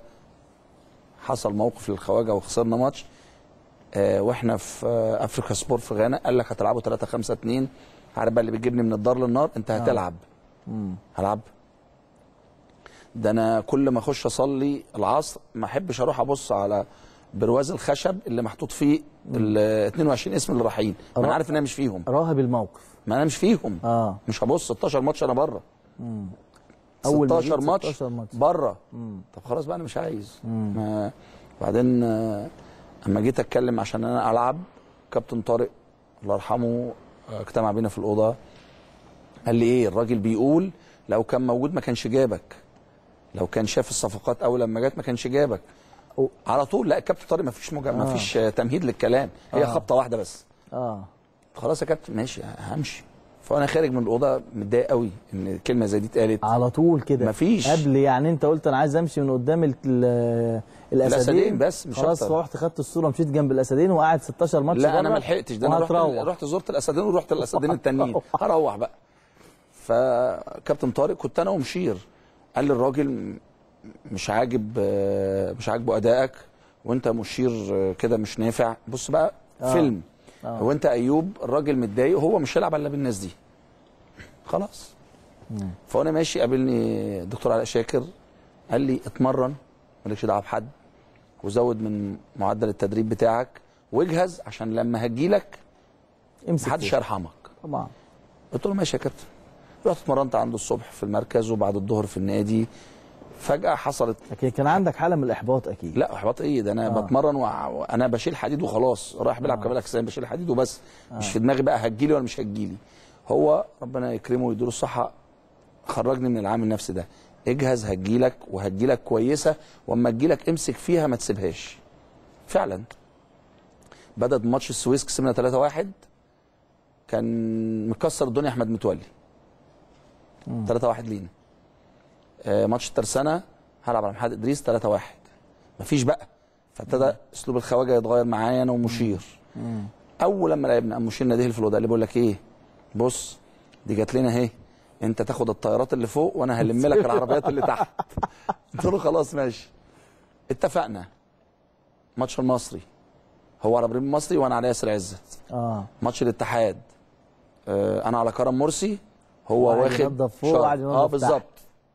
[SPEAKER 3] حصل موقف للخواجه وخسرنا ماتش. آه واحنا في آه افريكا سبور في غانا، قال لك هتلعبوا ثلاثة خمسة اتنين. عارف بقى اللي بتجيبني من الدار للنار، انت هتلعب.
[SPEAKER 2] امم
[SPEAKER 3] هلعب. ده انا كل ما اخش اصلي العصر ما احبش اروح ابص على برواز الخشب اللي محطوط فيه ال اتنين وعشرين اسم اللي رايحين، ما انا عارف ان انا مش فيهم.
[SPEAKER 2] راهب الموقف.
[SPEAKER 3] ما انا مش فيهم.
[SPEAKER 2] اه
[SPEAKER 3] مش هبص ستاشر ماتش انا بره.
[SPEAKER 2] امم
[SPEAKER 3] اول ستاشر ماتش بره. طب خلاص بقى انا مش عايز. ما بعدين آه اما جيت اتكلم عشان انا العب، كابتن طارق الله يرحمه اجتمع بينا في الاوضه، قال لي ايه الراجل بيقول لو كان موجود ما كانش جابك، لو كان شاف الصفقات اول لما جت ما كانش جابك. أوه. على طول. لا الكابتن طارق ما فيش مجا... آه. ما فيش تمهيد للكلام، هي آه. خبطه واحده بس.
[SPEAKER 2] اه
[SPEAKER 3] خلاص يا كابتن ماشي همشي. فانا خارج من الاوضه متضايق قوي ان كلمه زي دي اتقالت
[SPEAKER 2] على طول كده.
[SPEAKER 3] مفيش
[SPEAKER 2] قبل يعني انت قلت انا عايز امشي من قدام ال الاسدين,
[SPEAKER 3] الاسدين بس مش
[SPEAKER 2] خلاص. فرحت خدت الصوره مشيت جنب الاسدين وقعد ستاشر ماتش.
[SPEAKER 3] لا انا ما لحقتش، ده انا رحت رحت زرت الاسدين ورحت الاسدين التانيين. هروح بقى. فكابتن طارق كنت انا ومشير، قال لي الراجل مش عاجب مش عاجبه ادائك وانت مشير كده مش نافع. بص بقى آه. فيلم آه. هو انت ايوب الراجل متضايق وهو مش هيلعب الا بالناس دي خلاص. مم. فانا ماشي قابلني الدكتور علاء شاكر قال لي اتمرن مالكش دعوه بحد وزود من معدل التدريب بتاعك واجهز عشان لما هجيلك محدش هيرحمك.
[SPEAKER 2] طبعا.
[SPEAKER 3] قلت له ماشي يا كابتن. رحت اتمرنت عنده الصبح في المركز وبعد الظهر في النادي. فجأة حصلت.
[SPEAKER 2] اكيد كان عندك حالة من الإحباط أكيد.
[SPEAKER 3] لا إحباط إيه ده أنا آه. بتمرن وأنا بشيل حديد وخلاص، رايح بلعب آه. كمال أجسام بشيل حديد وبس. آه. مش في دماغي بقى هتجيلي ولا مش هتجيلي. هو ربنا يكرمه ويديله الصحة خرجني من العامل النفسي ده. اجهز هتجيلك وهتجيلك كويسة، وأما تجيلك امسك فيها ما تسيبهاش. فعلا. بدأ ماتش السويس كسبنا ثلاثة واحد. كان مكسر الدنيا أحمد متولي. ثلاثة واحد لينا. آه ماتش الترسانة هلعب على محمد ادريس ثلاثة واحد. مفيش بقى. فابتدى اسلوب الخواجه يتغير معايا انا ومشير. مم. اول لما لعبنا قام مشير ناديه في الاوضه قال لي بقول لك ايه؟ بص دي جات لنا اهي، انت تاخد الطيارات اللي فوق وانا هلم لك العربيات اللي تحت. قلت له خلاص ماشي. اتفقنا. ماتش المصري هو على ابراهيم المصري وانا على ياسر عزت. اه ماتش الاتحاد آه انا على كرم مرسي هو واخد اه بالظبط.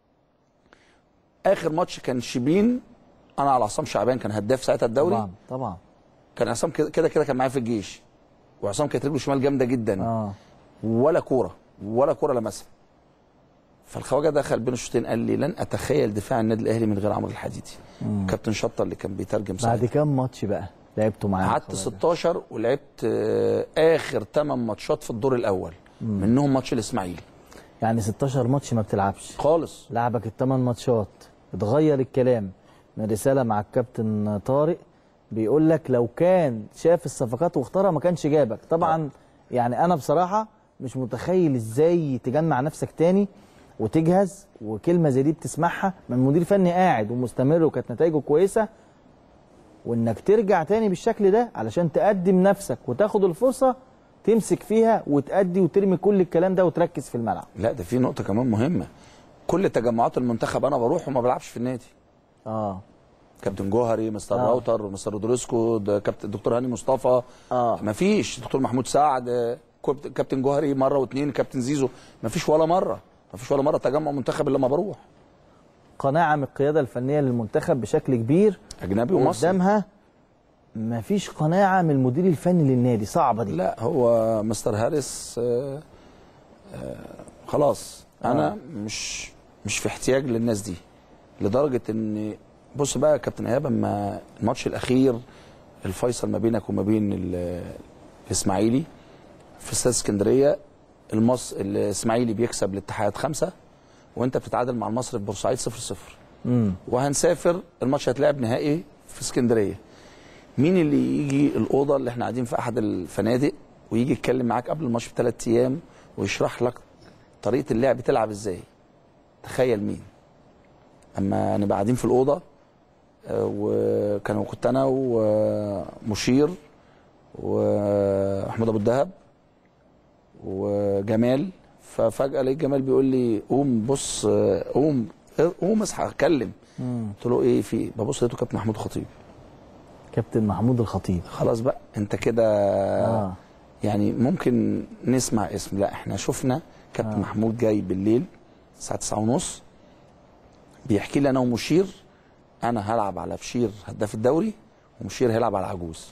[SPEAKER 3] اخر ماتش كان شبين انا على عصام شعبان كان هداف ساعتها الدوري.
[SPEAKER 2] طبعا طبعا.
[SPEAKER 3] كان عصام كده كده كان معايا في الجيش، وعصام كانت رجله شمال جامده جدا. اه ولا كوره ولا كوره لمسها. فالخواجه دخل بين الشوطين قال لي لن اتخيل دفاع النادي الاهلي من غير عمرو الحديدي. مم. كابتن شطه اللي كان بيترجم
[SPEAKER 2] ساعتها. بعد كام ماتش بقى لعبته معاه؟
[SPEAKER 3] قعدت ستاشر ولعبت اخر ثمان ماتشات في الدور الاول. مم. منهم ماتش الاسماعيلي.
[SPEAKER 2] يعني ستاشر ماتش ما بتلعبش
[SPEAKER 3] خالص.
[SPEAKER 2] لعبك الثمان ماتشات. اتغير الكلام من رساله مع الكابتن طارق بيقول لك لو كان شاف الصفقات واختارها ما كانش جابك. طبعا أوه. يعني انا بصراحه مش متخيل ازاي تجمع نفسك تاني وتجهز وكلمه زي دي بتسمعها من مدير فني قاعد ومستمر وكانت نتائجه كويسه، وانك ترجع تاني بالشكل ده علشان تقدم نفسك وتاخد الفرصه تمسك فيها وتأدي وترمي كل الكلام ده وتركز في الملعب.
[SPEAKER 3] لا ده في نقطه كمان مهمه، كل تجمعات المنتخب انا بروح وما بلعبش في النادي. اه كابتن جوهري مستر آه. راوتر مستر رودريسكو كابتن الدكتور هاني مصطفى. اه مفيش دكتور محمود سعد كابتن جوهري مره واثنين كابتن زيزو، مفيش ولا مره مفيش ولا مره تجمع منتخب الا ما بروح.
[SPEAKER 2] قناعه من القياده الفنيه للمنتخب بشكل كبير
[SPEAKER 3] اجنبي ومصري
[SPEAKER 2] قدامها مفيش قناعه من المدير الفني للنادي. صعبه دي.
[SPEAKER 3] لا هو مستر هاريس آه آه خلاص انا آه. مش مش في احتياج للناس دي لدرجه ان بص بقى يا كابتن ايهاب اما الماتش الاخير الفيصل ما بينك وما بين الاسماعيلي في استاد اسكندريه، المص الاسماعيلي بيكسب الاتحاد خمسة وانت بتتعادل مع المصري في بورسعيد صفر صفر. امم وهنسافر الماتش هيتلعب نهائي في اسكندريه. مين اللي يجي الاوضه اللي احنا قاعدين في احد الفنادق ويجي يتكلم معاك قبل الماتش بثلاث ايام ويشرح لك طريقه اللعب تلعب ازاي. تخيل مين اما نبقى قاعدين في الاوضه وكانوا كنت انا ومشير واحمد ابو الدهب وجمال، ففجاه لقيت جمال بيقول لي قوم بص قوم قوم اصحى اتكلم. قلت له ايه في ايه؟ ببص لقيته كابتن محمود الخطيب.
[SPEAKER 2] كابتن محمود الخطيب.
[SPEAKER 3] خلاص بقى انت كده آه. يعني ممكن نسمع اسم، لا احنا شفنا كابتن آه. محمود جاي بالليل الساعه تسعة ونص بيحكي لي انا ومشير انا هلعب على بشير هداف الدوري ومشير هيلعب على عجوز.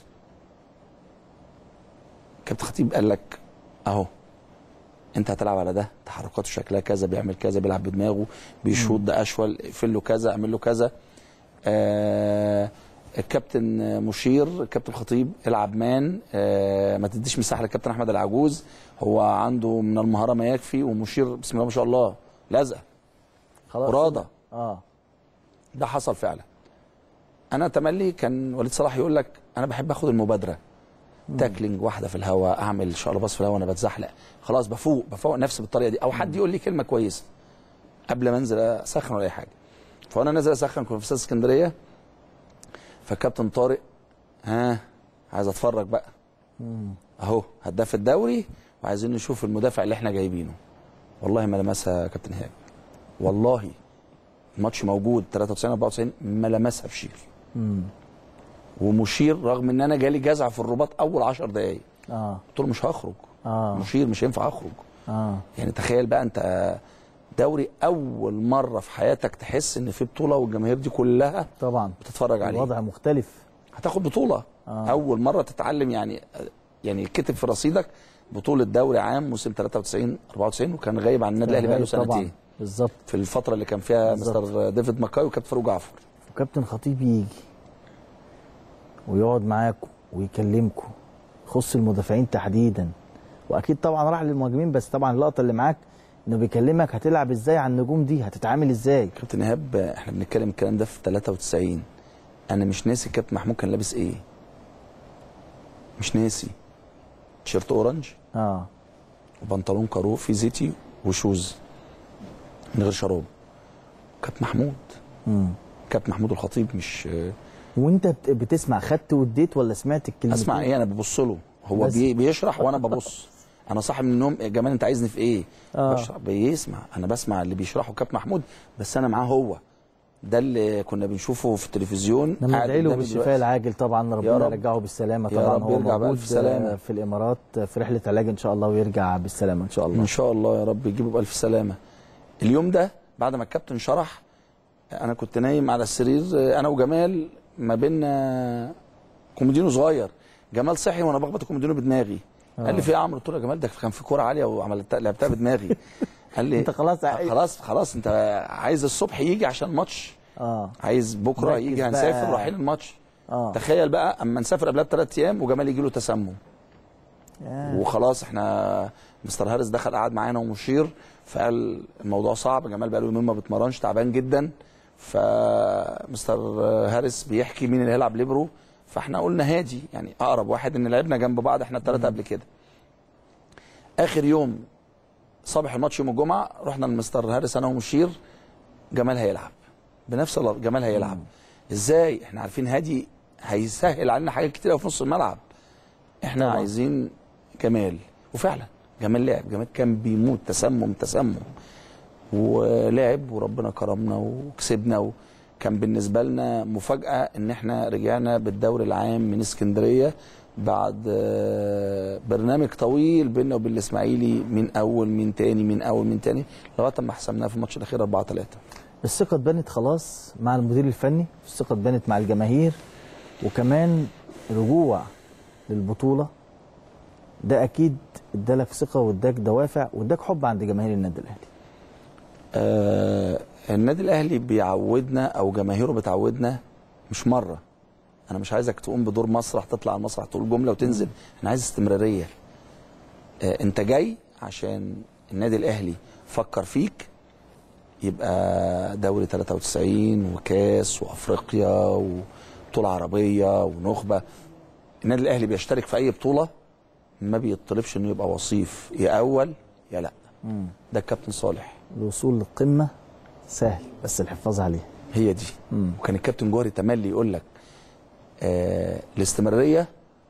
[SPEAKER 3] كابتن خطيب قال لك اهو انت هتلعب على ده، تحركاته شكلها كذا، بيعمل كذا، بيلعب بدماغه، بيشوط، ده اشول، اقفل له كذا، اعمل له كذا. آه الكابتن مشير الكابتن خطيب العب مان، آه ما تديش مساحه للكابتن احمد العجوز، هو عنده من المهاره ما يكفي. ومشير بسم الله ما شاء الله لازقه
[SPEAKER 2] خلاص
[SPEAKER 3] وراضه.
[SPEAKER 2] اه
[SPEAKER 3] ده حصل فعلا. انا تملي كان وليد صلاح يقول لك انا بحب اخد المبادره، تاكلينج واحده في الهواء، اعمل شقلباص في الهواء وانا بتزحلق، خلاص بفوق بفوق نفسي بالطريقه دي، او حد يقول لي كلمه كويسه قبل ما انزل اسخن ولا اي حاجه. فانا نازل اسخن كنت في استاد اسكندريه، فكابتن طارق ها عايز اتفرج بقى اهو هداف الدوري وعايزين نشوف المدافع اللي احنا جايبينه. والله ما لمسها كابتن هاني، والله الماتش موجود تلاتة وتسعين اربعة وتسعين ما لمسها بشير.
[SPEAKER 2] امم
[SPEAKER 3] ومشير رغم ان انا جالي جزع في الرباط اول عشر دقايق
[SPEAKER 2] اه
[SPEAKER 3] قلت له مش هخرج.
[SPEAKER 2] اه
[SPEAKER 3] مشير مش هينفع اخرج.
[SPEAKER 2] اه
[SPEAKER 3] يعني تخيل بقى انت دوري اول مره في حياتك تحس ان في بطوله والجماهير دي كلها
[SPEAKER 2] طبعا
[SPEAKER 3] بتتفرج عليه،
[SPEAKER 2] الوضع مختلف،
[SPEAKER 3] هتاخد بطوله.
[SPEAKER 2] آه.
[SPEAKER 3] اول مره تتعلم يعني يعني كتب في رصيدك بطوله دوري عام موسم تلاتة وتسعين اربعة وتسعين، وكان غايب عن النادي الاهلي بقى له سنتين
[SPEAKER 2] بالظبط
[SPEAKER 3] في الفتره اللي كان فيها
[SPEAKER 2] بالزبط.
[SPEAKER 3] مستر ديفيد ماكاي وكابتن فاروق جعفر.
[SPEAKER 2] وكابتن خطيب يجي ويقعد معاكم ويكلمكم يخص المدافعين تحديدا، واكيد طبعا راح للمهاجمين، بس طبعا اللقطه اللي معاك انه بيكلمك هتلعب ازاي على النجوم دي، هتتعامل ازاي.
[SPEAKER 3] كابتن ايهاب احنا بنتكلم الكلام ده في تلاتة وتسعين، انا مش ناسي كابتن محمود كان لابس ايه، مش ناسي تيشيرت اورنج
[SPEAKER 2] اه
[SPEAKER 3] وبنطلون كارو في زيتي وشوز من غير شراب. كابتن محمود
[SPEAKER 2] امم
[SPEAKER 3] كابتن محمود الخطيب. مش
[SPEAKER 2] وانت بتسمع خدت واديت ولا سمعت الكلمتين؟
[SPEAKER 3] اسمع ايه، انا ببص له هو بي بيشرح وانا ببص. انا صاحي من النوم يا جمال انت عايزني في ايه؟
[SPEAKER 2] آه.
[SPEAKER 3] بشرح بيسمع، انا بسمع اللي بيشرحه كابتن محمود بس انا معاه هو. ده اللي كنا بنشوفه في التلفزيون.
[SPEAKER 2] لما ندعي له بالشفاء العاجل طبعا، ربنا يرجعه بالسلامه. طبعا هو موجود في الامارات في رحله علاج ان شاء الله ويرجع بالسلامه ان شاء الله.
[SPEAKER 3] ان شاء الله يا رب يجيبه بالف سلامه. اليوم ده بعد ما الكابتن شرح انا كنت نايم على السرير انا وجمال، ما بيننا كومودينو صغير، جمال صحي وانا بخبط الكومودينو بدماغي. آه. قال لي في ايه يا عمرو؟ قلت له يا جمال ده كان في كوره عاليه وعملت لعبتها بدماغي. قال لي
[SPEAKER 2] انت خلاص عايز
[SPEAKER 3] خلاص خلاص انت عايز الصبح يجي عشان ماتش،
[SPEAKER 2] اه
[SPEAKER 3] عايز بكره يجي هنسافر رايحين الماتش.
[SPEAKER 2] اه
[SPEAKER 3] تخيل بقى اما نسافر قبلها بثلاث ايام وجمال يجي له تسمم. آه. وخلاص احنا مستر هارس دخل قعد معانا ومشير فقال الموضوع صعب، جمال بقى له يومين ما بيتمرنش تعبان جدا، فمستر هارس بيحكي مين اللي هيلعب ليبرو، فاحنا قلنا هادي يعني اقرب واحد ان لعبنا جنب بعض احنا الثلاثه قبل كده. اخر يوم صباح الماتش يوم الجمعه رحنا لمستر هارس انا ومشير، جمال هيلعب بنفس اللفظ، جمال هيلعب. ازاي؟ احنا عارفين هادي هيسهل علينا حاجات كتير قوي في نص الملعب، احنا طبعا عايزين جمال. وفعلا جمال لعب، جمال كان بيموت تسمم تسمم ولعب وربنا كرمنا وكسبنا، وكان بالنسبه لنا مفاجاه ان احنا رجعنا بالدوري العام من اسكندريه بعد برنامج طويل بيننا وبين الاسماعيلي، من اول من تاني من اول من تاني لغايه ما حسمناه في الماتش الاخير اربعة تلاتة.
[SPEAKER 2] الثقه اتبنت خلاص مع المدير الفني، الثقه اتبنت مع الجماهير، وكمان رجوع للبطوله ده اكيد ادالك ثقه واداك دوافع واداك حب عند جماهير النادي الاهلي.
[SPEAKER 3] آه النادي الاهلي بيعودنا او جماهيره بتعودنا مش مره. انا مش عايزك تقوم بدور مسرح تطلع على المسرح تقول جمله وتنزل، انا عايز استمراريه. آه انت جاي عشان النادي الاهلي فكر فيك يبقى دوري تلاتة وتسعين وكاس وافريقيا وبطوله عربيه ونخبه. النادي الاهلي بيشترك في اي بطوله ما بيطلبش انه يبقى وصيف يا اول يا لا، مم. ده الكابتن صالح.
[SPEAKER 2] الوصول للقمه سهل بس الحفاظ عليها
[SPEAKER 3] هي دي.
[SPEAKER 2] مم.
[SPEAKER 3] وكان الكابتن جوهري تملي يقول لك آه الاستمراريه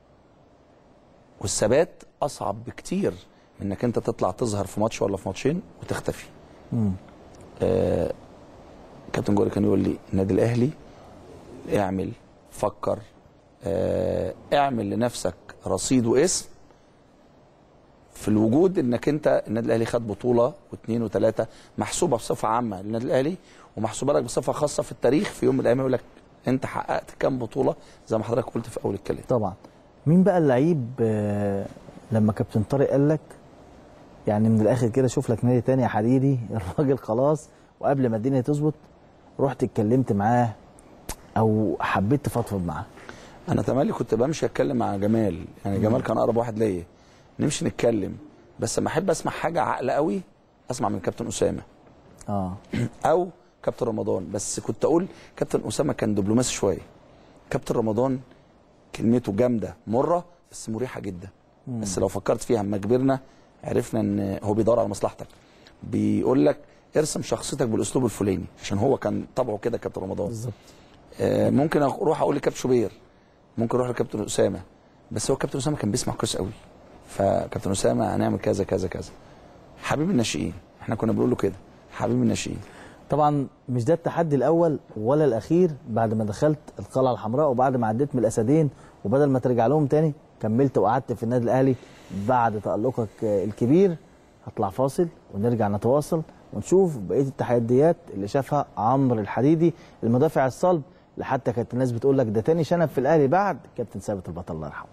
[SPEAKER 3] والثبات اصعب بكتير من انك انت تطلع تظهر في ماتش ولا في ماتشين وتختفي.
[SPEAKER 2] امم
[SPEAKER 3] آه كابتن جوهري كان يقول لي النادي الاهلي اعمل فكر آه اعمل لنفسك رصيد واسم في الوجود انك انت النادي الاهلي خد بطوله واثنين وثلاثه محسوبه بصفه عامه للنادي الاهلي ومحسوبه لك بصفه خاصه في التاريخ في يوم من الايام يقول لك انت حققت كام بطوله زي ما حضرتك قلت في اول الكلام.
[SPEAKER 2] طبعا. مين بقى اللعيب آه لما كابتن طارق قال لك يعني من الاخر كده شوف لك نادي تاني يا حديدي الراجل خلاص وقبل ما الدنيا تظبط رحت اتكلمت معاه او حبيت تفضفض معاه؟
[SPEAKER 3] انا تملي كنت بمشي اتكلم مع جمال، يعني جمال كان اقرب واحد ليا، نمشي نتكلم، بس لما احب اسمع حاجه عقل قوي اسمع من كابتن اسامه
[SPEAKER 2] اه
[SPEAKER 3] او كابتن رمضان. بس كنت اقول كابتن اسامه كان دبلوماسي شويه، كابتن رمضان كلمته جامده مره بس مريحه جدا. مم. بس لو فكرت فيها اما كبرنا عرفنا ان هو بيدور على مصلحتك، بيقول لك ارسم شخصيتك بالاسلوب الفلاني عشان هو كان طبعه كده كابتن رمضان.
[SPEAKER 2] بالظبط.
[SPEAKER 3] آه ممكن اروح اقول لكابتن شوبير، ممكن اروح لكابتن اسامه، بس هو كابتن اسامه كان بيسمع كويس قوي. فكابتن اسامه هنعمل كذا كذا كذا. حبيب الناشئين، احنا كنا بنقول له كده حبيب الناشئين.
[SPEAKER 2] طبعا مش ده التحدي الاول ولا الاخير، بعد ما دخلت القلعه الحمراء وبعد ما عديت من الاسدين وبدل ما ترجع لهم تاني كملت وقعدت في النادي الاهلي بعد تألقك الكبير. هطلع فاصل ونرجع نتواصل ونشوف بقيه التحديات اللي شافها عمرو الحديدي المدافع الصلب اللي حتى كانت الناس بتقول لك ده تاني شنب في الاهلي بعد كابتن ثابت البطل الله يرحمه.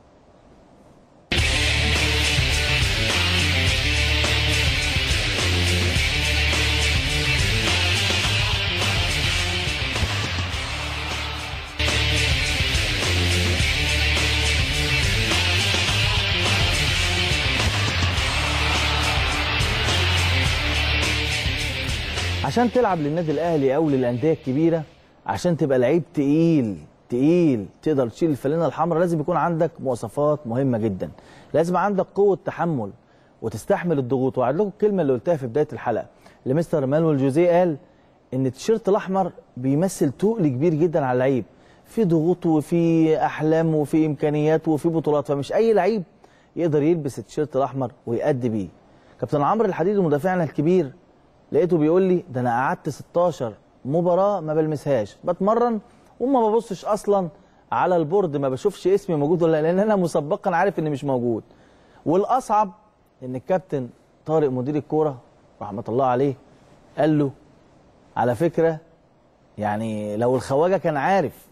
[SPEAKER 2] عشان تلعب للنادي الاهلي او للانديه الكبيره، عشان تبقى لعيب تقيل تقيل تقدر تشيل الفانلة الحمراء، لازم يكون عندك مواصفات مهمه جدا. لازم عندك قوه تحمل وتستحمل الضغوط. وعد لكم الكلمه اللي قلتها في بدايه الحلقه اللي مستر مانويل جوزيه قال ان التيشيرت الاحمر بيمثل تقل كبير جدا على اللعيب، في ضغوط وفي احلام وفي امكانيات وفي بطولات، فمش اي لعيب يقدر يلبس التيشيرت الاحمر ويأدي بيه. كابتن عمرو الحديدي مدافعنا الكبير لقيته بيقول لي ده انا قعدت ستاشر مباراه ما بلمسهاش، بتمرن وما ببصش اصلا على البورد، ما بشوفش اسمي موجود ولا، لان انا مسبقا عارف اني مش موجود. والاصعب ان الكابتن طارق مدير الكوره رحمه الله عليه قال له على فكره يعني لو الخواجه كان عارف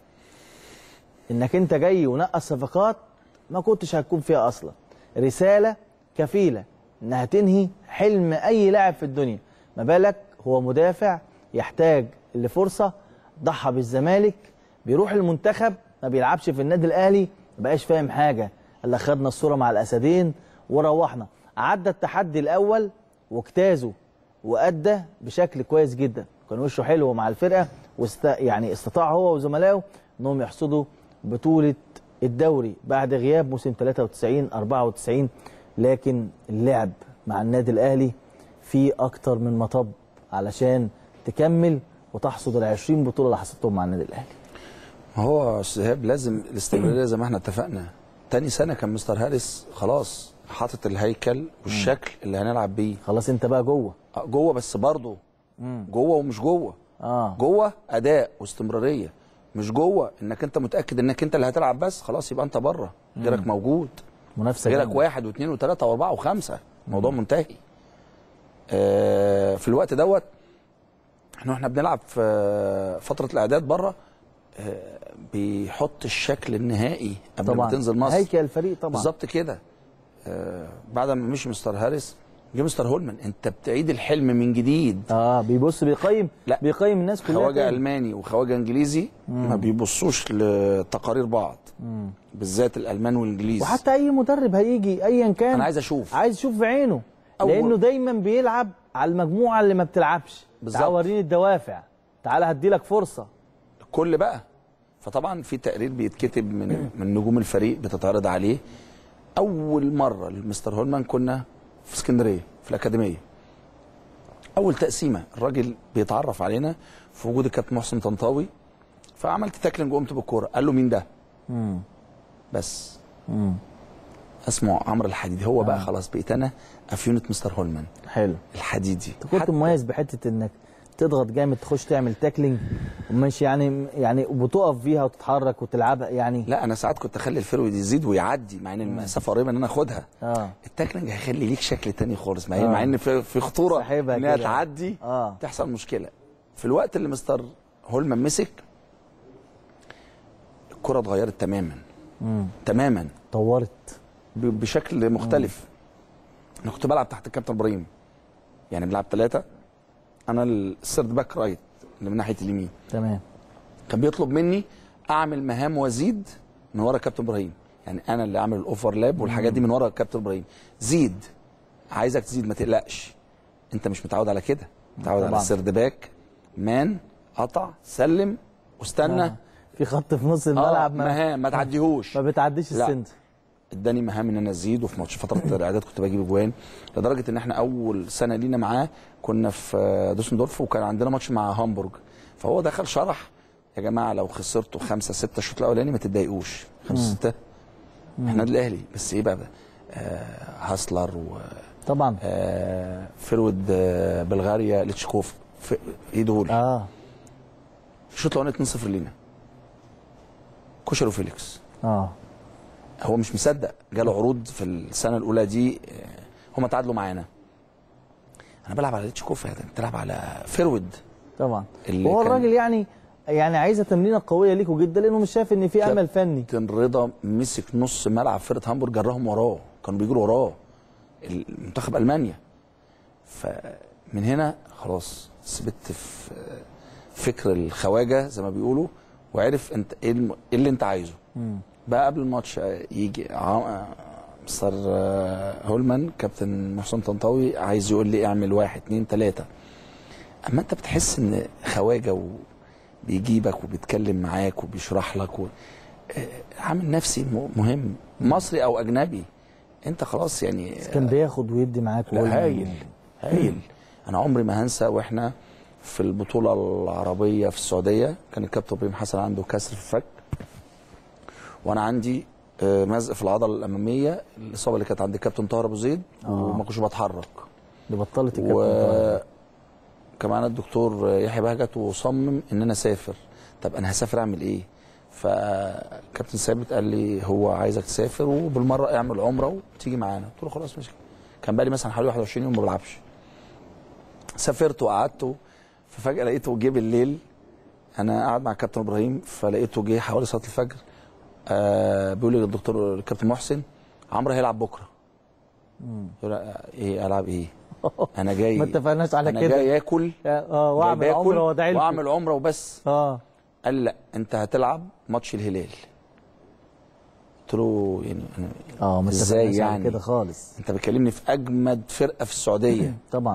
[SPEAKER 2] انك انت جاي ونقص صفقات ما كنتش هتكون فيها اصلا. رساله كفيله انها تنهي حلم اي لاعب في الدنيا، ما بالك هو مدافع يحتاج لفرصه، ضحى بالزمالك، بيروح المنتخب ما بيلعبش في النادي الاهلي، ما بقاش فاهم حاجه الا خدنا الصوره مع الاسدين وروحنا. عدى التحدي الاول واجتازه وادى بشكل كويس جدا، كان وشه حلو مع الفرقه واست يعني استطاع هو وزملائه انهم يحصدوا بطوله الدوري بعد غياب موسم تلاتة وتسعين أربعة وتسعين. لكن اللعب مع النادي الاهلي في اكتر من مطب علشان تكمل وتحصد ال عشرين بطوله اللي حصدتهم مع النادي الاهلي.
[SPEAKER 3] هو استاذ ايهاب لازم الاستمراريه زي ما احنا اتفقنا. تاني سنه كان مستر هاريس خلاص حاطط الهيكل والشكل اللي هنلعب بيه.
[SPEAKER 2] خلاص انت بقى جوه
[SPEAKER 3] جوه بس برضه جوه ومش جوه.
[SPEAKER 2] اه
[SPEAKER 3] جوه اداء واستمراريه، مش جوه انك انت متاكد انك انت اللي هتلعب بس خلاص يبقى انت بره، غيرك موجود،
[SPEAKER 2] منافسه
[SPEAKER 3] غيرك
[SPEAKER 2] جامدة.
[SPEAKER 3] واحد واثنين وثلاثه واربعه وخمسه، الموضوع منتهي. آه في الوقت دوت احنا احنا بنلعب في فتره الاعداد بره، آه بيحط الشكل النهائي قبل
[SPEAKER 2] طبعا.
[SPEAKER 3] ما تنزل مصر،
[SPEAKER 2] هيكل الفريق طبعا
[SPEAKER 3] بالظبط كده. آه بعد ما مشي مستر هاريس جه مستر هولمان، انت بتعيد الحلم من جديد.
[SPEAKER 2] اه بيبص بيقيم
[SPEAKER 3] لا.
[SPEAKER 2] بيقيم الناس كلها.
[SPEAKER 3] خواجه الماني وخواجه انجليزي مم. ما بيبصوش لتقارير بعض، مم. بالذات الالمان والانجليز.
[SPEAKER 2] وحتى اي مدرب هيجي ايا كان
[SPEAKER 3] انا عايز اشوف
[SPEAKER 2] عايز يشوف بعينه، لانه دايما بيلعب على المجموعه اللي ما بتلعبش. تعال وريني الدوافع، تعال هديلك فرصه
[SPEAKER 3] الكل بقى. فطبعا في تقرير بيتكتب من من نجوم الفريق بتتعرض عليه. اول مره لمستر هولمان كنا في اسكندريه في الاكاديميه، اول تقسيمه الراجل بيتعرف علينا في وجود الكابتن محسن طنطاوي، فعملت تاكلينج وقمت بالكوره، قال له مين ده؟
[SPEAKER 2] امم
[SPEAKER 3] بس
[SPEAKER 2] امم
[SPEAKER 3] اسمه عمرو الحديدي. هو
[SPEAKER 2] آه.
[SPEAKER 3] بقى خلاص بقيت انا افيونة مستر هولمان
[SPEAKER 2] حلو.
[SPEAKER 3] الحديدي.
[SPEAKER 2] انت كنت مميز بحته انك تضغط جامد، تخش تعمل تاكلينج ومش يعني يعني وبتقف فيها وتتحرك وتلعبها يعني.
[SPEAKER 3] لا انا ساعات كنت اخلي الفيرود يزيد ويعدي مع ان المسافه قريبه ان انا اخدها.
[SPEAKER 2] اه
[SPEAKER 3] التاكلينج هيخلي ليك شكل تاني خالص، مع, آه.
[SPEAKER 2] آه.
[SPEAKER 3] مع ان في, في خطوره
[SPEAKER 2] ساحبها
[SPEAKER 3] انها
[SPEAKER 2] كده.
[SPEAKER 3] تعدي
[SPEAKER 2] اه
[SPEAKER 3] تحصل مشكله. في الوقت اللي مستر هولمان مسك الكره اتغيرت تماما.
[SPEAKER 2] امم
[SPEAKER 3] تماما
[SPEAKER 2] طورت
[SPEAKER 3] ب- بشكل مختلف. انا كنت بلعب تحت الكابتن ابراهيم، يعني بنلعب ثلاثه، انا السيرد باك رايت اللي من ناحيه اليمين.
[SPEAKER 2] تمام.
[SPEAKER 3] كان بيطلب مني اعمل مهام وازيد من ورا كابتن ابراهيم، يعني انا اللي اعمل الاوفرلاب والحاجات دي من ورا كابتن ابراهيم. زيد، عايزك تزيد ما تقلقش، انت مش متعود على كده، متعود على السيرد باك مان، قطع سلم واستنى.
[SPEAKER 2] آه. في خط في نص الملعب.
[SPEAKER 3] آه مهام ما تعديهوش،
[SPEAKER 2] ما بتعديش السنت.
[SPEAKER 3] اداني مهام ان انا ازيد، وفي ماتش فتره الاعداد كنت بجيب اجوان، لدرجه ان احنا اول سنه لينا معاه كنا في دوسندورف وكان عندنا ماتش مع هامبورج، فهو دخل شرح يا جماعه لو خسرتوا خمسه سته الشوط الاولاني ما تتضايقوش، خمسه سته احنا النادي الاهلي، بس ايه بقى آه هاسلر و
[SPEAKER 2] طبعا
[SPEAKER 3] آه فرود آه بلغاريا ليتشكوف ايه دول؟
[SPEAKER 2] اه
[SPEAKER 3] الشوط الاولاني اتنين صفر لينا، كشري وفيليكس.
[SPEAKER 2] اه
[SPEAKER 3] هو مش مصدق، جاله عروض في السنه الاولى دي هم تعادلوا معانا. انا بلعب على ليتشكوف، انت بتلعب على فرود
[SPEAKER 2] طبعا. وهو الراجل يعني يعني عايزه تمرينه قويه ليكوا جدا، لانه مش شايف ان في امل فني.
[SPEAKER 3] كابتن رضا مسك نص ملعب فرقه هامبورج، جراهم وراه، كانوا بيجروا وراه المنتخب المانيا. فمن هنا خلاص ثبت في فكر الخواجه زي ما بيقولوا، وعرف انت ايه اللي انت عايزه.
[SPEAKER 2] مم.
[SPEAKER 3] بقى قبل الماتش يجي مستر هولمان كابتن محسن طنطاوي عايز يقول لي اعمل واحد اتنين تلاته، اما انت بتحس ان خواجه وبيجيبك وبيتكلم معاك وبيشرح لك و... عامل نفسي مهم، مصري او اجنبي، انت خلاص يعني.
[SPEAKER 2] كان بياخد ويدي معاك.
[SPEAKER 3] هايل هايل. انا عمري ما هنسى واحنا في البطوله العربيه في السعوديه، كان الكابتن ابراهيم حسن عنده كسر في الفك وانا عندي مزق في العضله الاماميه، الاصابه اللي كانت عند الكابتن طاهر ابو زيد، آه. وما كنتش بتحرك.
[SPEAKER 2] اللي بطلت الكابتن
[SPEAKER 3] و... كان معانا الدكتور يحيى بهجت وصمم ان انا اسافر. طب انا هسافر اعمل ايه؟ فكابتن ثابت قال لي هو عايزك تسافر وبالمره اعمل عمره وتيجي معانا. قلت له خلاص ماشي. كان بقى لي مثلا حوالي واحد وعشرين يوم ما بلعبش. سافرت وقعدت، ففجاه لقيته جه بالليل، انا قاعد مع الكابتن ابراهيم، فلقيته جه حوالي صلاه الفجر آه بيقول لي للدكتور الكابتن محسن عمرو هيلعب بكره. امم ايه العب ايه؟ انا جاي
[SPEAKER 2] ما اتفقناش على
[SPEAKER 3] أنا
[SPEAKER 2] كده.
[SPEAKER 3] انا جاي اكل
[SPEAKER 2] اه واعمل عمره وادعي لكم
[SPEAKER 3] واعمل عمره وبس.
[SPEAKER 2] اه
[SPEAKER 3] قال لا انت هتلعب ماتش الهلال. قلت له يعني انا
[SPEAKER 2] اه ما
[SPEAKER 3] ازاي يعني
[SPEAKER 2] كده خالص؟
[SPEAKER 3] انت بتكلمني في اجمد فرقه في السعوديه.
[SPEAKER 2] طبعا.